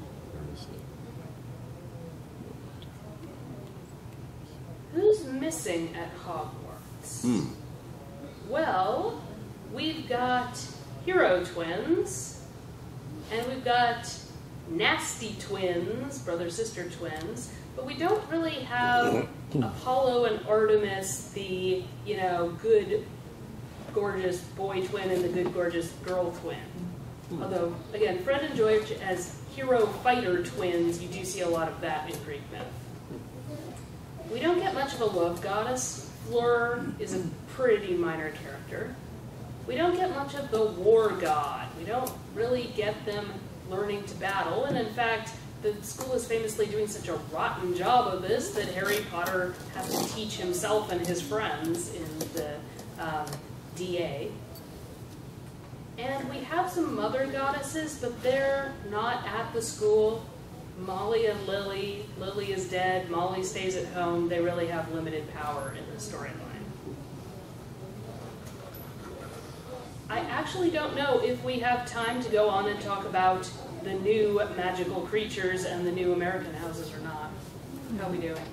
[SPEAKER 1] Who's missing at Hogwarts? Well, we've got hero twins, and we've got nasty twins, brother-sister twins, but we don't really have Apollo and Artemis, the, good, gorgeous boy twin and the good, gorgeous girl twin. Although, again, Fred and George as hero fighter twins, you do see a lot of that in Greek myth. We don't get much of a love goddess. Fleur is a pretty minor character. We don't get much of the war god. We don't really get them learning to battle, and in fact, the school is famously doing such a rotten job of this that Harry Potter has to teach himself and his friends in the DA. And we have some mother goddesses, but they're not at the school. Molly and Lily. Lily is dead. Molly stays at home. They really have limited power in the storyline. I actually don't know if we have time to go on and talk about the new magical creatures and the new American houses or not. How are we doing?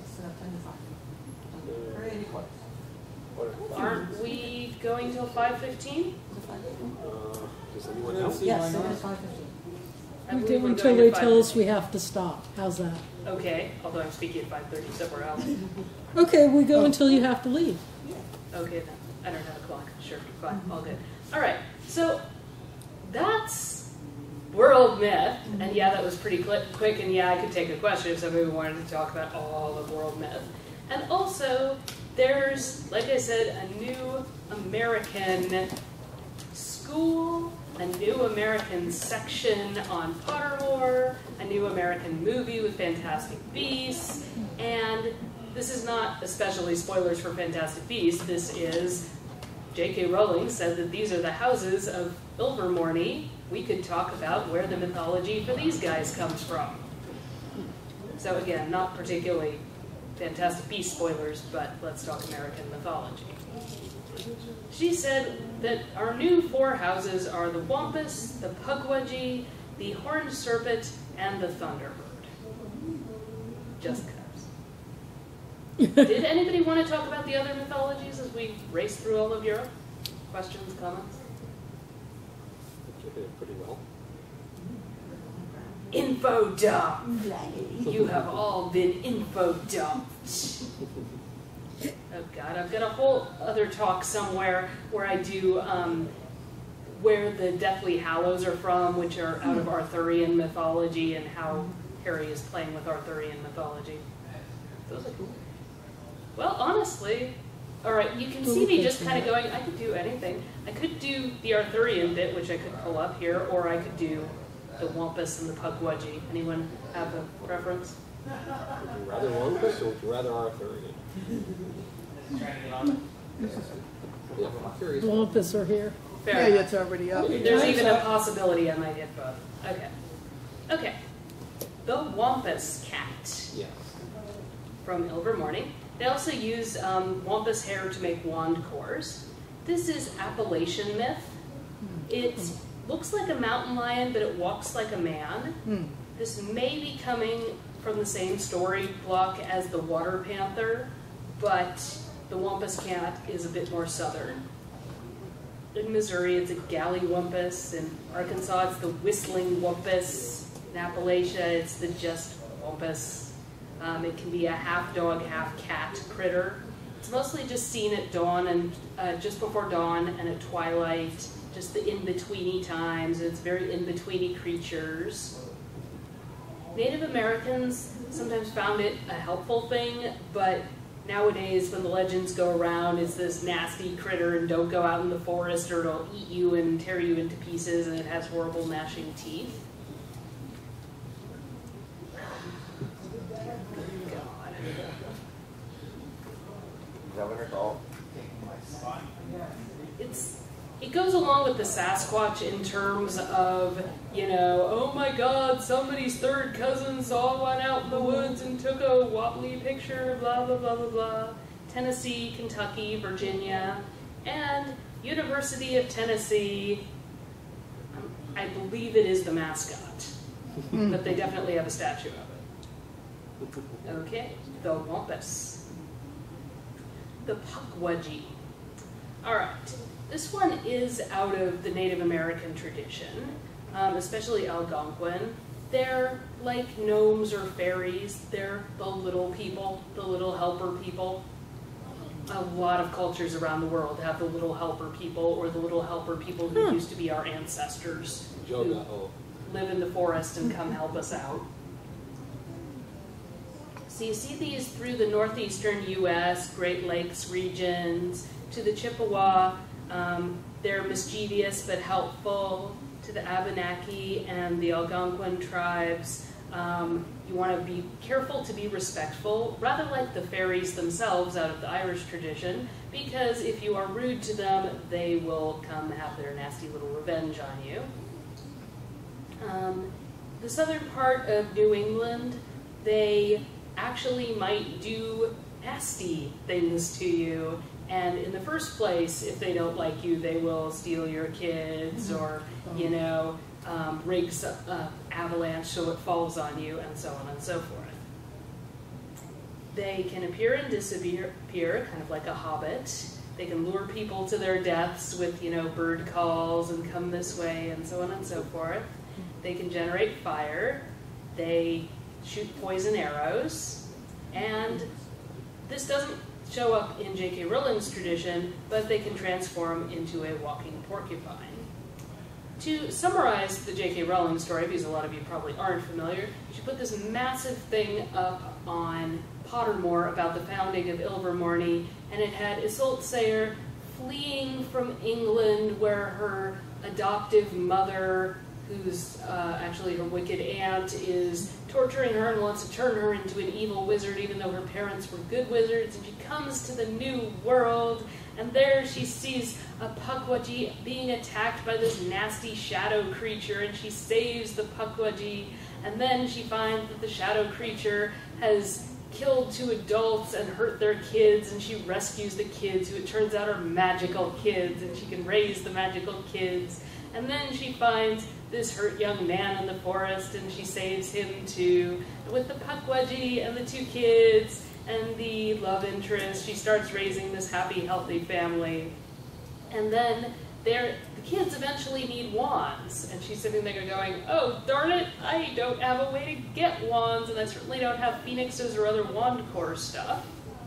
[SPEAKER 1] Aren't we going till 5:15?
[SPEAKER 2] Does anyone else?
[SPEAKER 7] Yes, it is 5:15.
[SPEAKER 1] I
[SPEAKER 4] We
[SPEAKER 1] believe
[SPEAKER 4] do
[SPEAKER 1] we're
[SPEAKER 4] until
[SPEAKER 1] going
[SPEAKER 4] they
[SPEAKER 1] to
[SPEAKER 4] tell us
[SPEAKER 1] 5:15.
[SPEAKER 4] we have to stop. How's that?
[SPEAKER 1] Okay, although I'm speaking at 5:30 somewhere else.
[SPEAKER 4] Okay, we go until you have to leave.
[SPEAKER 1] Okay then, I don't have a clock. Sure, fine, all good. All right, so that's world myth, and yeah, that was pretty quick, and yeah, I could take a question if somebody wanted to talk about all of world myth. And also, there's, like I said, a new American school a new American section on Pottermore, a new American movie with Fantastic Beasts, and this is not especially spoilers for Fantastic Beasts. This is J.K. Rowling said that these are the houses of Ilvermorny. We could talk about where the mythology for these guys comes from. So again, not particularly Fantastic Beasts spoilers, but let's talk American mythology. She said that our new 4 houses are the Wampus, the Pugwudgie, the Horned Serpent, and the Thunderbird. Just because. Did anybody want to talk about the other mythologies as we race through all of Europe? Questions, comments?
[SPEAKER 2] You did it pretty well.
[SPEAKER 1] Info dump! You have all been info dumped. Oh God, I've got a whole other talk somewhere where I do where the Deathly Hallows are from, which are out of Arthurian mythology, and how Harry is playing with Arthurian mythology. Those are cool. Well, honestly, all right, you can see me just kind of going, I could do anything. I could do the Arthurian bit, which I could pull up here, or I could do the Wampus and the Pugwudgie. Anyone have a preference?
[SPEAKER 2] Would you rather Wampus or would you rather Arthurian? Yeah, I'm curious.
[SPEAKER 4] Wampus are here.
[SPEAKER 1] Fair
[SPEAKER 8] Yeah,
[SPEAKER 1] enough.
[SPEAKER 8] it's already up.
[SPEAKER 1] There's even a possibility I might get both. Okay. Okay. The Wampus cat
[SPEAKER 2] Yes.
[SPEAKER 1] from Ilvermorny. They also use Wampus hair to make wand cores. This is Appalachian myth. It looks like a mountain lion, but it walks like a man. This may be coming from the same story block as the water panther, but the Wampus cat is a bit more southern. In Missouri, it's a Gallywumpus. In Arkansas, it's the Whistling Wumpus. In Appalachia, it's the just Wampus. It can be a half dog, half cat critter. It's mostly just seen at dawn and just before dawn and at twilight, just the in-betweeny times. It's very in-betweeny creatures. Native Americans sometimes found it a helpful thing, but nowadays when the legends go around, it's this nasty critter and don't go out in the forest or it'll eat you and tear you into pieces and it has horrible gnashing teeth.
[SPEAKER 5] Is that what they're called?
[SPEAKER 1] It goes along with the Sasquatch in terms of, you know, oh my God, somebody's third cousin saw one out in the woods and took a wobbly picture, blah, blah, blah, blah, blah. Tennessee, Kentucky, Virginia, and University of Tennessee, I believe it is the mascot, but they definitely have a statue of it. Okay, the Wampus. The Pugwudgie. All right. This one is out of the Native American tradition, especially Algonquin. They're like gnomes or fairies. They're the little people, the little helper people. A lot of cultures around the world have the little helper people or the little helper people who used to be our ancestors who live in the forest and come help us out. So you see these through the northeastern U.S., Great Lakes regions, to the Chippewa. They're mischievous but helpful. To the Abenaki and the Algonquin tribes. You want to be careful to be respectful, rather like the fairies themselves out of the Irish tradition, because if you are rude to them, they will come have their nasty little revenge on you. The southern part of New England, they actually might do nasty things to you. And in the first place, if they don't like you, they will steal your kids or, you know, rigs avalanche so it falls on you, and so on and so forth. They can appear and disappear, kind of like a hobbit. They can lure people to their deaths with, you know, bird calls and come this way, and so on and so forth. They can generate fire. They shoot poison arrows. And this doesn't show up in J.K. Rowling's tradition, but they can transform into a walking porcupine. To summarize the J.K. Rowling story, because a lot of you probably aren't familiar, she put this massive thing up on Pottermore about the founding of Ilvermorny, and it had Isolde Sayre fleeing from England where her adoptive mother, who's actually her wicked aunt, is torturing her and wants to turn her into an evil wizard, even though her parents were good wizards. And she comes to the new world, and there she sees a Pukwudgie being attacked by this nasty shadow creature, and she saves the Pukwudgie. And then she finds that the shadow creature has killed 2 adults and hurt their kids, and she rescues the kids, who it turns out are magical kids, and she can raise the magical kids. And then she finds this hurt young man in the forest, and she saves him too. With the Pukwudgie and the 2 kids and the love interest, she starts raising this happy, healthy family. And then the kids eventually need wands, and she's sitting there going, oh, darn it, I don't have a way to get wands, and I certainly don't have phoenixes or other wand core stuff.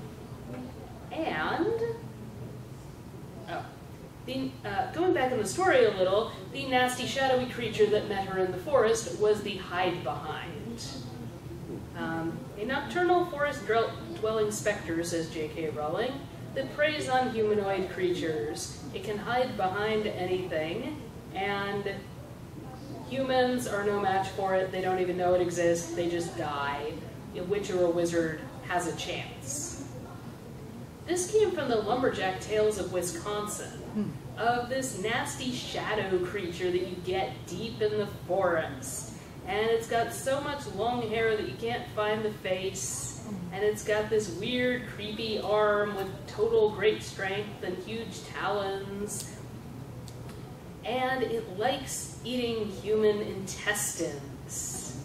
[SPEAKER 1] And, going back in the story a little, the nasty shadowy creature that met her in the forest was the hide-behind. A nocturnal forest-dwelling specter, says J.K. Rowling, that preys on humanoid creatures. It can hide behind anything, and humans are no match for it. They don't even know it exists. They just die. A witch or a wizard has a chance. This came from the Lumberjack Tales of Wisconsin, of this nasty shadow creature that you get deep in the forest. And it's got so much long hair that you can't find the face. And it's got this weird, creepy arm with total great strength and huge talons. And it likes eating human intestines.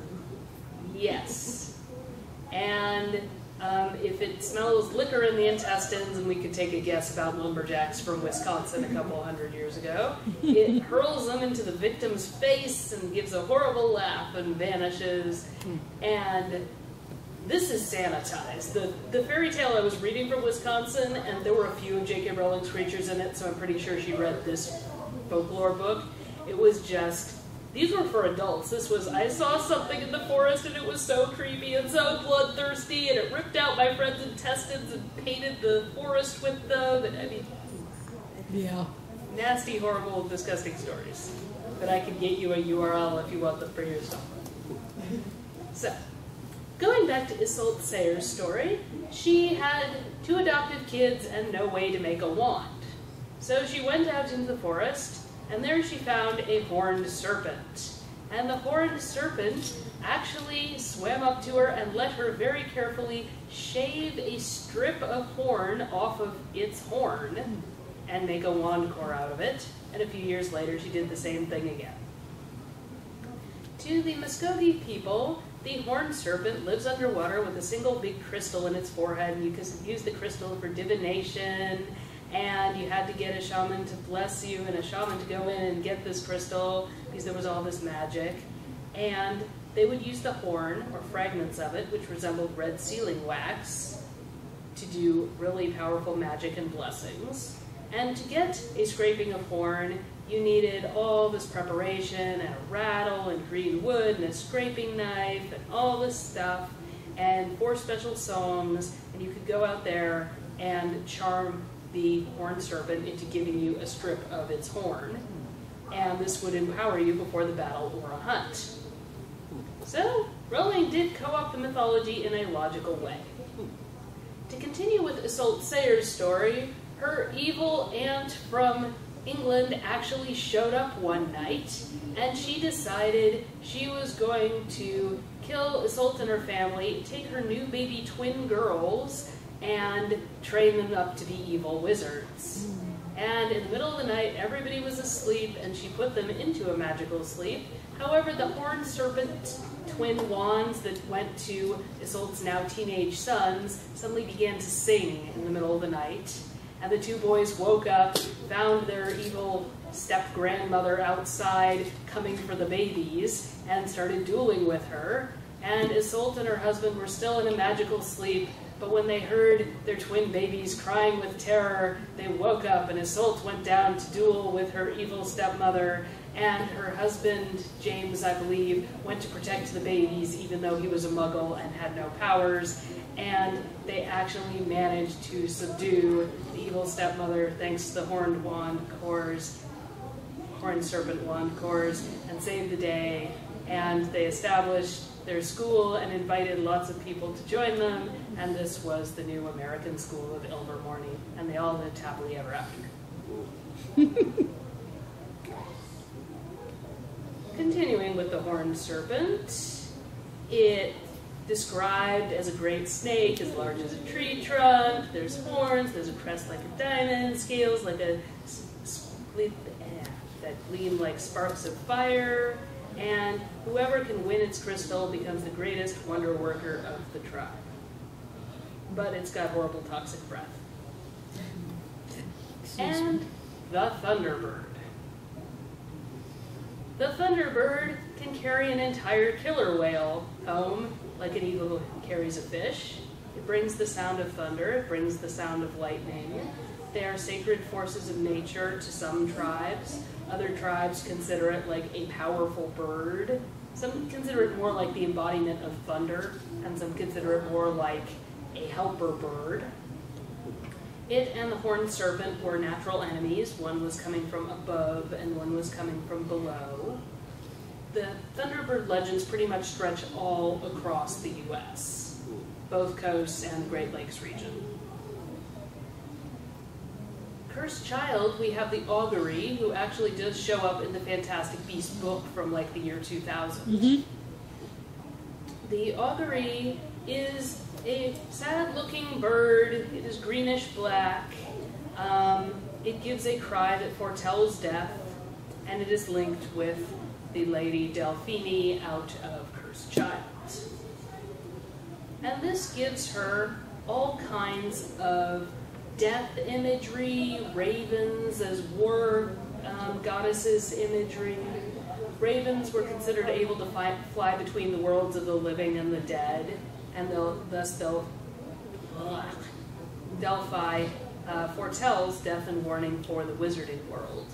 [SPEAKER 1] Yes. And if it smells liquor in the intestines, and we could take a guess about lumberjacks from Wisconsin a couple hundred years ago, it hurls them into the victim's face and gives a horrible laugh and vanishes. And this is sanitized. The fairy tale I was reading from Wisconsin, and there were a few of J.K. Rowling's creatures in it, so I'm pretty sure she read this folklore book. It was just, these were for adults. This was, I saw something in the forest and it was so creepy and so bloodthirsty, and it ripped out my friend's intestines and painted the forest with them, and I mean,
[SPEAKER 4] Yeah.
[SPEAKER 1] nasty, horrible, disgusting stories. But I can get you a URL if you want them for yourself. So, going back to Isolde Sayers' story, she had 2 adoptive kids and no way to make a wand. So she went out into the forest, and there she found a horned serpent. And the horned serpent actually swam up to her and let her very carefully shave a strip of horn off of its horn and make a wand core out of it. And a few years later, she did the same thing again. To the Muskogee people, the horned serpent lives underwater with a single big crystal in its forehead, and you can use the crystal for divination, and you had to get a shaman to bless you and a shaman to go in and get this crystal because there was all this magic. And they would use the horn, or fragments of it, which resembled red sealing wax, to do really powerful magic and blessings. And to get a scraping of horn, you needed all this preparation and a rattle and green wood and a scraping knife and all this stuff and 4 special songs, and you could go out there and charm the horned serpent into giving you a strip of its horn. And this would empower you before the battle or a hunt. So, Rowling did co-opt the mythology in a logical way. To continue with Isolde Sayers' story, her evil aunt from England actually showed up one night, and she decided she was going to kill Isolde and her family, take her new baby twin girls, and train them up to be evil wizards. And in the middle of the night, everybody was asleep, and she put them into a magical sleep. However, the horned serpent twin wands that went to Isolde's now teenage sons suddenly began to sing in the middle of the night. And the 2 boys woke up, found their evil step-grandmother outside coming for the babies, and started dueling with her. And Isolde and her husband were still in a magical sleep, but when they heard their twin babies crying with terror, they woke up, and Isolde went down to duel with her evil stepmother, and her husband, James, I believe, went to protect the babies, even though he was a muggle and had no powers. And they actually managed to subdue the evil stepmother thanks to the horned wand cores. Horned Serpent wand cores and saved the day, and they established their school and invited lots of people to join them, and this was the new American School of Ilvermorny, and they all lived happily ever after. Continuing with the Horned Serpent, it described as a great snake, as large as a tree trunk. There's horns, there's a crest like a diamond, scales like a that gleam like sparks of fire, and whoever can win its crystal becomes the greatest wonder worker of the tribe. But it's got horrible toxic breath. And the Thunderbird. The Thunderbird can carry an entire killer whale home, like an eagle carries a fish. It brings the sound of thunder, it brings the sound of lightning. They are sacred forces of nature to some tribes. Other tribes consider it like a powerful bird. Some consider it more like the embodiment of thunder, and some consider it more like a helper bird. It and the Horned Serpent were natural enemies. One was coming from above and one was coming from below. The Thunderbird legends pretty much stretch all across the U.S., both coasts and the Great Lakes region. Cursed Child, we have the Augury, who actually does show up in the Fantastic Beasts book from like the year 2000. Mm-hmm. The Augury is a sad-looking bird. It is greenish-black. It gives a cry that foretells death, and it is linked with the Lady Delphine out of Cursed Child. And this gives her all kinds of death imagery, ravens as war goddesses imagery. Ravens were considered able to fly between the worlds of the living and the dead, and Delphi foretells death and warning for the wizarding world.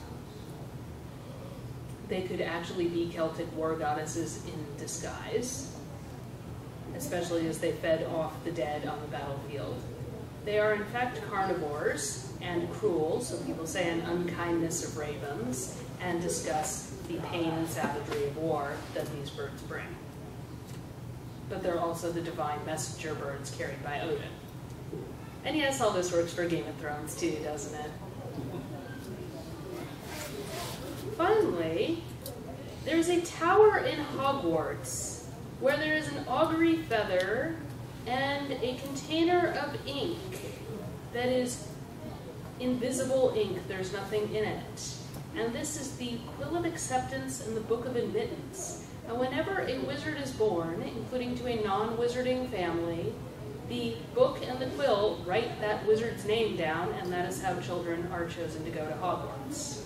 [SPEAKER 1] They could actually be Celtic war goddesses in disguise, especially as they fed off the dead on the battlefield. They are in fact carnivores and cruel, so people say an unkindness of ravens, and discuss the pain and savagery of war that these birds bring. But they're also the divine messenger birds carried by Odin. And yes, all this works for Game of Thrones too, doesn't it? Finally, there's a tower in Hogwarts where there is an augury feather and a container of ink that is invisible ink. There's nothing in it. And this is the Quill of Acceptance and the Book of Admittance. And whenever a wizard is born, including to a non-wizarding family, the book and the quill write that wizard's name down, and that is how children are chosen to go to Hogwarts.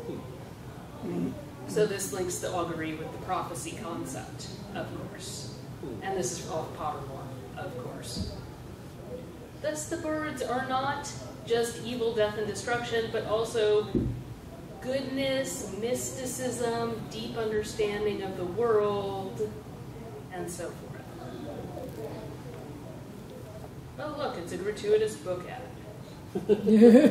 [SPEAKER 1] So this links the augury with the prophecy concept, of course. And this is off Pottermore, of course. Thus the birds are not just evil, death, and destruction, but also goodness, mysticism, deep understanding of the world, and so forth. Oh look, it's a gratuitous book ad. Do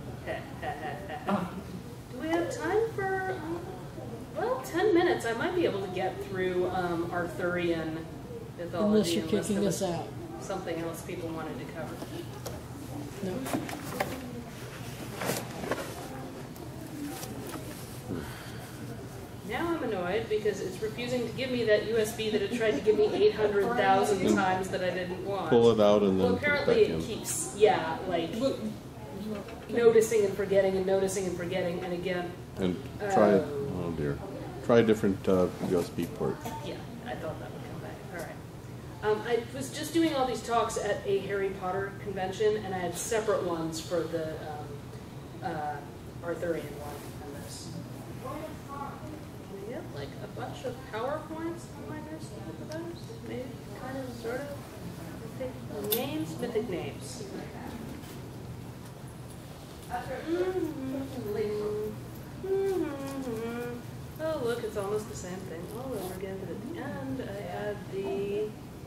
[SPEAKER 1] we have time for, well, 10 minutes. I might be able to get through Arthurian mythology.
[SPEAKER 4] Unless you're kicking us out.
[SPEAKER 1] Something else people wanted to cover.
[SPEAKER 4] No.
[SPEAKER 1] Now I'm annoyed because it's refusing to give me that USB that it tried to give me 800,000 times that I didn't want.
[SPEAKER 3] Pull it out and then
[SPEAKER 1] well, apparently
[SPEAKER 3] put it back
[SPEAKER 1] it
[SPEAKER 3] in.
[SPEAKER 1] keeps, yeah, like noticing and forgetting and noticing and forgetting, and again.
[SPEAKER 3] And try, oh dear, try a different USB port.
[SPEAKER 1] Yeah, I thought that would come back. All right. I was just doing all these talks at a Harry Potter convention, and I had separate ones for the Arthurian one and this. Can I get like a bunch of PowerPoints on my desk for those? Maybe kind of, sort of. Names, mythic names. Oh, look, it's almost the same thing all over again, but at the end I had the...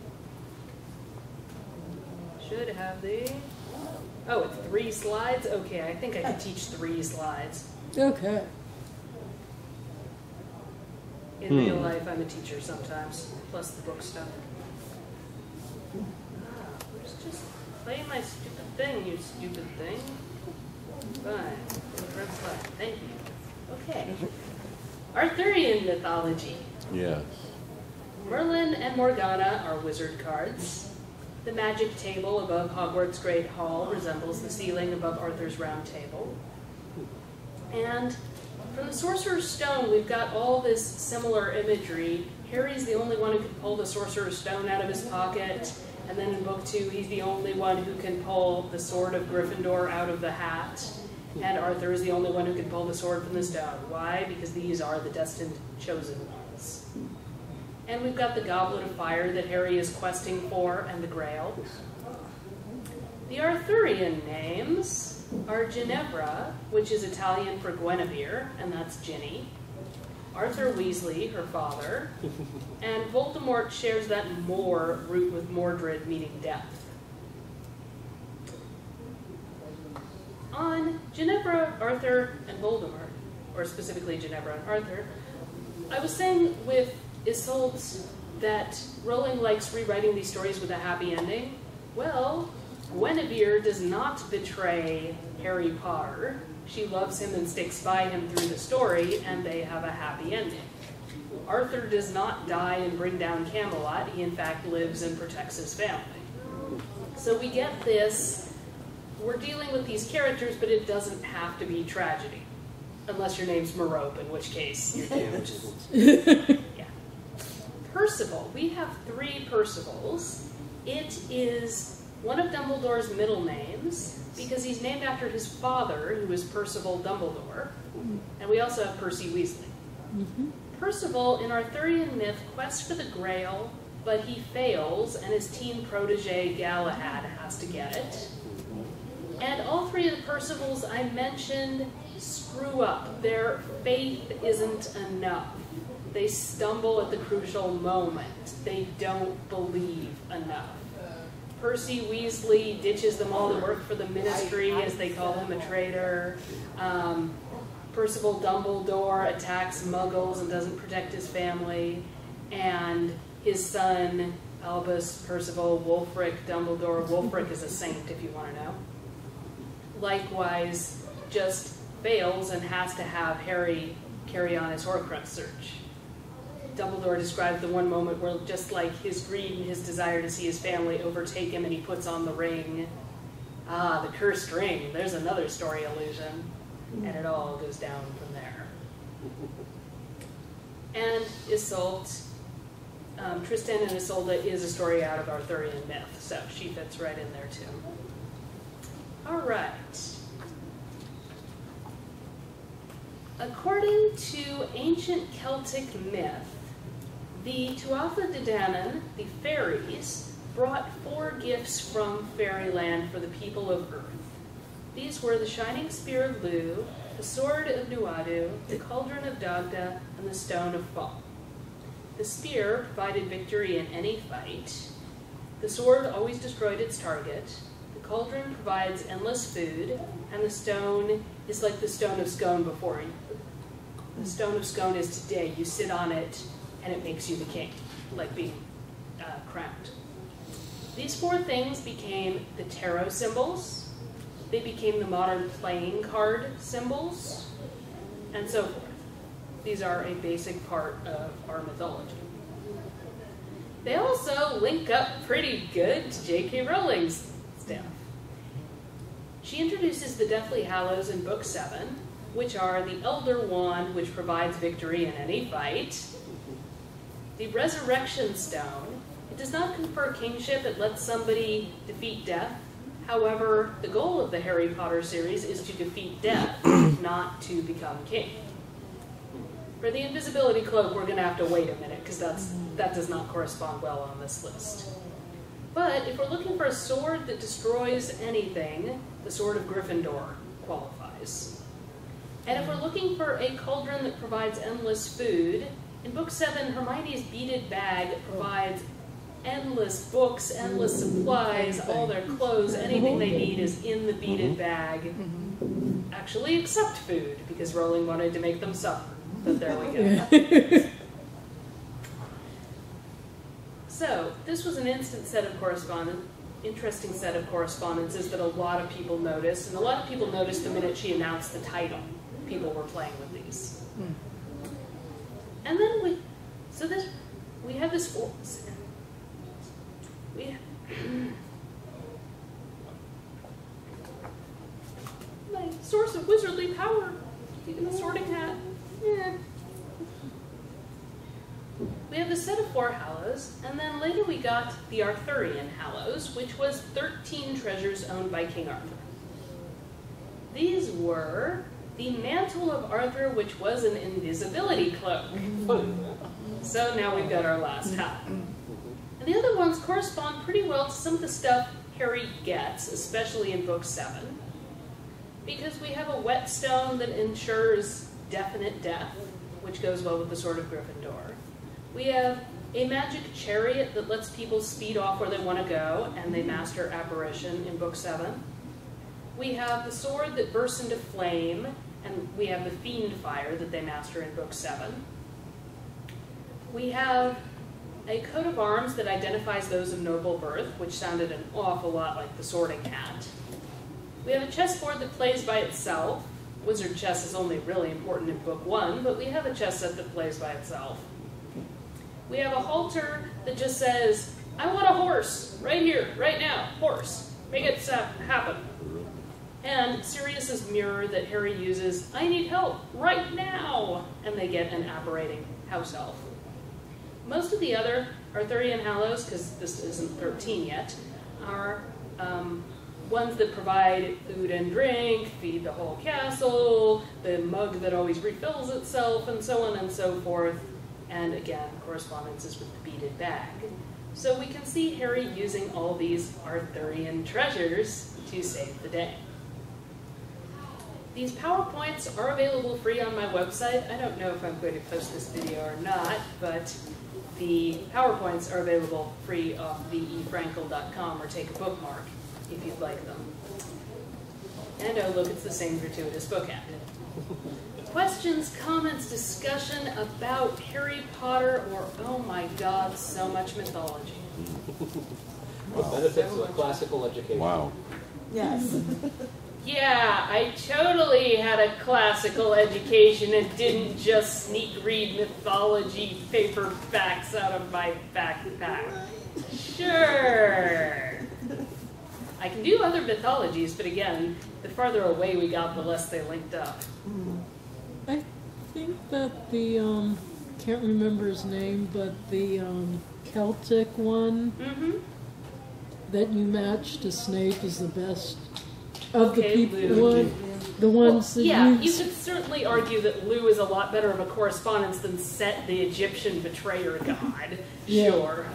[SPEAKER 1] Should have the... Oh, it's 3 slides? Okay, I think I could teach 3 slides.
[SPEAKER 4] Okay.
[SPEAKER 1] In real life, I'm a teacher sometimes, plus the book stuff. Let's just play my stupid thing, you stupid thing. Fine. Red flag. Thank you. Okay. Arthurian mythology.
[SPEAKER 3] Yes.
[SPEAKER 1] Merlin and Morgana are wizard cards. The magic table above Hogwarts Great Hall resembles the ceiling above Arthur's Round Table. And from the Sorcerer's Stone, we've got all this similar imagery. Harry's the only one who can pull the Sorcerer's Stone out of his pocket. And then in Book 2, he's the only one who can pull the Sword of Gryffindor out of the hat. And Arthur is the only one who can pull the sword from the stone. Why? Because these are the destined chosen ones. And we've got the Goblet of Fire that Harry is questing for, and the Grail. The Arthurian names are Ginevra, which is Italian for Guinevere, and that's Ginny. Arthur Weasley, her father. And Voldemort shares that Moor root with Mordred, meaning death. On Ginevra, Arthur, and Voldemort, or specifically Ginevra and Arthur, I was saying with Isolde that Rowling likes rewriting these stories with a happy ending. Well, Guinevere does not betray Harry Potter. She loves him and sticks by him through the story, and they have a happy ending. Arthur does not die and bring down Camelot. He, in fact, lives and protects his family. So we get this. We're dealing with these characters, but it doesn't have to be tragedy. Unless your name's Merope, in which case you're doomed. Yeah. Percival. We have 3 Percivals. It is one of Dumbledore's middle names, because he's named after his father, who is Percival Dumbledore. And we also have Percy Weasley. Percival, in Arthurian myth, quests for the Grail, but he fails, and his teen protege Galahad has to get it. And all 3 of the Percivals I mentioned screw up. Their faith isn't enough. They stumble at the crucial moment. They don't believe enough. Percy Weasley ditches them all to work for the Ministry, as they call him a traitor. Percival Dumbledore attacks Muggles and doesn't protect his family. And his son, Albus Percival Wulfric Dumbledore. Wulfric is a saint, if you want to know. Likewise, just fails and has to have Harry carry on his Horcrux search. Dumbledore describes the one moment where, just like his greed and his desire to see his family overtake him, and he puts on the ring. Ah, the cursed ring. There's another story allusion. And it all goes down from there. And Isolde, Tristan and Isolde is a story out of Arthurian myth, so she fits right in there too. All right. According to ancient Celtic myth, the Tuatha De Danann, the fairies, brought 4 gifts from fairyland for the people of Earth. These were the Shining Spear of Lu, the Sword of Nuadu, the Cauldron of Dagda, and the Stone of Fall. The spear provided victory in any fight. The sword always destroyed its target. The cauldron provides endless food, and the stone is like the stone of scone before you. The stone of scone is today. You sit on it, and it makes you the king, like being crowned. These 4 things became the tarot symbols. They became the modern playing card symbols, and so forth. These are a basic part of our mythology. They also link up pretty good to J.K. Rowling's stuff. She introduces the Deathly Hallows in Book 7, which are the Elder Wand, which provides victory in any fight, the Resurrection Stone. It does not confer kingship, it lets somebody defeat death. However, the goal of the Harry Potter series is to defeat death, not to become king. For the invisibility cloak, we're going to have to wait a minute, because that does not correspond well on this list. But if we're looking for a sword that destroys anything, the Sword of Gryffindor qualifies. And if we're looking for a cauldron that provides endless food, in Book 7, Hermione's beaded bag provides endless books, endless supplies, all their clothes, anything they need is in the beaded bag. Actually, except food, because Rowling wanted to make them suffer. But there we go. this was an interesting set of correspondences that a lot of people noticed, and a lot of people noticed the minute she announced the title. People were playing with these. And then we have this. My source of wizardly power, even the sorting hat. Yeah. We have the set of 4 Hallows, and then later we got the Arthurian Hallows, which was 13 treasures owned by King Arthur. These were the Mantle of Arthur, which was an invisibility cloak. So now we've got our last hat. And the other ones correspond pretty well to some of the stuff Harry gets, especially in Book 7, because we have a whetstone that ensures definite death, which goes well with the Sword of Gryffindor. We have a magic chariot that lets people speed off where they want to go, and they master apparition in Book 7. We have the sword that bursts into flame, and we have the fiend fire that they master in Book 7. We have a coat of arms that identifies those of noble birth, which sounded an awful lot like the sorting hat. We have a chessboard that plays by itself. Wizard chess is only really important in Book 1, but we have a chess set that plays by itself. We have a halter that just says, I want a horse, right here, right now, horse. Make it happen. And Sirius's mirror that Harry uses, I need help, right now, and they get an apparating house elf. Most of the other Arthurian Hallows, because this isn't 13 yet, are ones that provide food and drink, feed the whole castle, the mug that always refills itself, and so on and so forth. And again, correspondences with the beaded bag. So we can see Harry using all these Arthurian treasures to save the day. These PowerPoints are available free on my website. I don't know if I'm going to post this video or not, but the PowerPoints are available free off vefrankel.com, or take a bookmark if you'd like them. And oh look, it's the same gratuitous book ad. Questions, comments, discussion about Harry Potter, or oh my god, so much mythology.
[SPEAKER 2] The benefits of a classical education.
[SPEAKER 3] Wow.
[SPEAKER 7] Yes.
[SPEAKER 1] Yeah, I totally had a classical education and didn't just sneak read mythology paperbacks out of my backpack. Sure. I can do other mythologies, but again, the farther away we got, the less they linked up.
[SPEAKER 4] I think that the, can't remember his name, but the Celtic one that you matched to Snape is the best of the people. The ones that
[SPEAKER 1] you could certainly argue that Lou is a lot better of a correspondence than Set, the Egyptian betrayer god. Sure.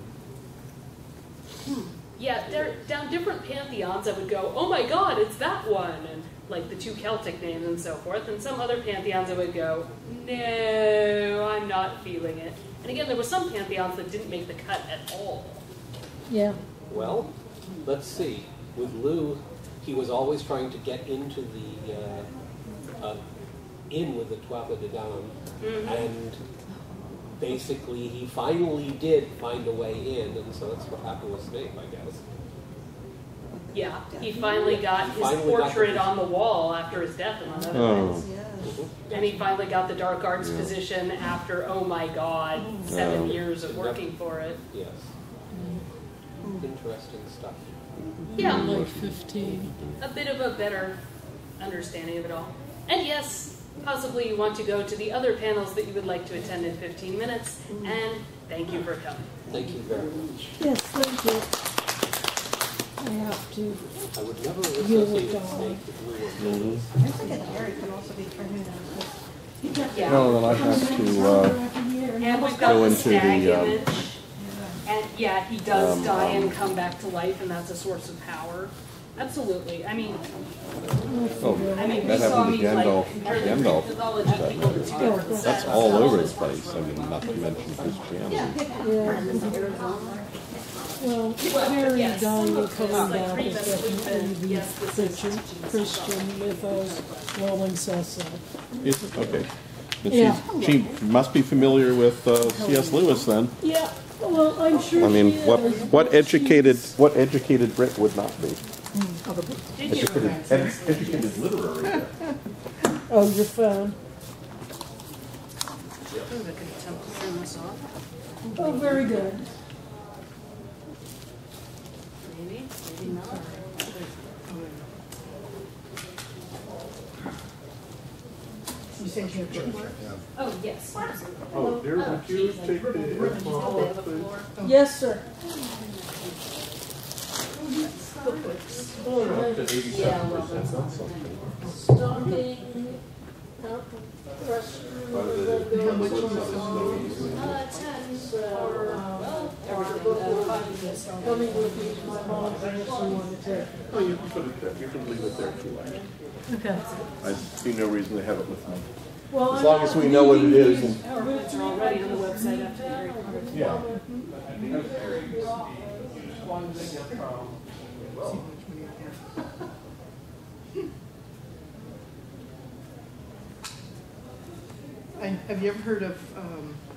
[SPEAKER 1] Yeah, down different pantheons I would go, oh my god, it's that one, and like the 2 Celtic names and so forth, and some other pantheons I would go, no, I'm not feeling it. And again, there were some pantheons that didn't make the cut at all.
[SPEAKER 4] Yeah.
[SPEAKER 2] Well, let's see. With Lou, he was always trying to get into the in with the Tuatha De Danann, and basically he finally did find a way in, and so that's what happened with Snape, I guess.
[SPEAKER 1] Yeah, he finally got his portrait on the wall after his death, among other things. And he finally got the dark arts position after, oh my god, 7 years of working for it.
[SPEAKER 2] Yes. Interesting stuff.
[SPEAKER 1] Yeah.
[SPEAKER 4] Like 15.
[SPEAKER 1] A bit of a better understanding of it all. And yes, possibly you want to go to the other panels that you would like to attend in 15 minutes. And thank you for coming.
[SPEAKER 2] Thank you very much.
[SPEAKER 4] Yes, thank you. I have to.
[SPEAKER 2] I would never associate Snape with Lou.
[SPEAKER 7] I think that Harry can also be turned out.
[SPEAKER 1] Yeah.
[SPEAKER 3] Well, then I have to
[SPEAKER 1] And we've got
[SPEAKER 3] go
[SPEAKER 1] the
[SPEAKER 3] into
[SPEAKER 1] stag
[SPEAKER 3] the,
[SPEAKER 1] image. And yeah, he does die and come back to life, and that's a source of power. Absolutely. I mean, we
[SPEAKER 3] that
[SPEAKER 1] saw
[SPEAKER 3] happened to
[SPEAKER 1] me like
[SPEAKER 3] Gandalf.
[SPEAKER 1] compare the
[SPEAKER 3] Gandalf.
[SPEAKER 1] mythology people to two different
[SPEAKER 3] That's
[SPEAKER 1] sets.
[SPEAKER 3] all over the place. I mean, not to mention Christianity.
[SPEAKER 4] Well, Harry
[SPEAKER 1] yes.
[SPEAKER 4] coming back
[SPEAKER 1] Like
[SPEAKER 4] is definitely the
[SPEAKER 1] yes, this is
[SPEAKER 4] Christian mythos, Palimpsest.
[SPEAKER 3] Is it? Okay. And
[SPEAKER 4] Yeah.
[SPEAKER 3] she must be familiar with C.S. Lewis then.
[SPEAKER 4] Yeah, well, I'm sure
[SPEAKER 3] I mean,
[SPEAKER 4] she
[SPEAKER 3] what
[SPEAKER 4] is,
[SPEAKER 3] what
[SPEAKER 4] but
[SPEAKER 3] educated
[SPEAKER 4] she's-
[SPEAKER 3] what educated Brit would not be?
[SPEAKER 1] Did you?
[SPEAKER 3] Educated literary.
[SPEAKER 4] Oh, your phone.
[SPEAKER 1] Ooh, I could attempt to turn this off.
[SPEAKER 4] Oh, very good.
[SPEAKER 1] Maybe, maybe not.
[SPEAKER 9] You said you have
[SPEAKER 1] Oh, yes. absolutely.
[SPEAKER 3] Oh, dear, would you
[SPEAKER 1] geez, I
[SPEAKER 3] take the
[SPEAKER 1] forgot.
[SPEAKER 3] earphones
[SPEAKER 1] Did you
[SPEAKER 3] off,
[SPEAKER 1] have a
[SPEAKER 3] please?
[SPEAKER 1] floor?
[SPEAKER 4] Yes, sir.
[SPEAKER 1] Yeah, well, that's not
[SPEAKER 4] Stomping out the restroom.
[SPEAKER 9] How much is it?
[SPEAKER 1] 10 for, well, everything.
[SPEAKER 4] Coming with me to my mom's, I also wanted to.
[SPEAKER 3] Oh, you can put it there. You can leave it there if you like.
[SPEAKER 4] Okay.
[SPEAKER 3] I see no reason to have it with me.
[SPEAKER 4] Well,
[SPEAKER 3] As long as we know what it is. And,
[SPEAKER 1] PowerPoints are already on the website after the very part.
[SPEAKER 3] yeah.
[SPEAKER 9] Have you ever heard of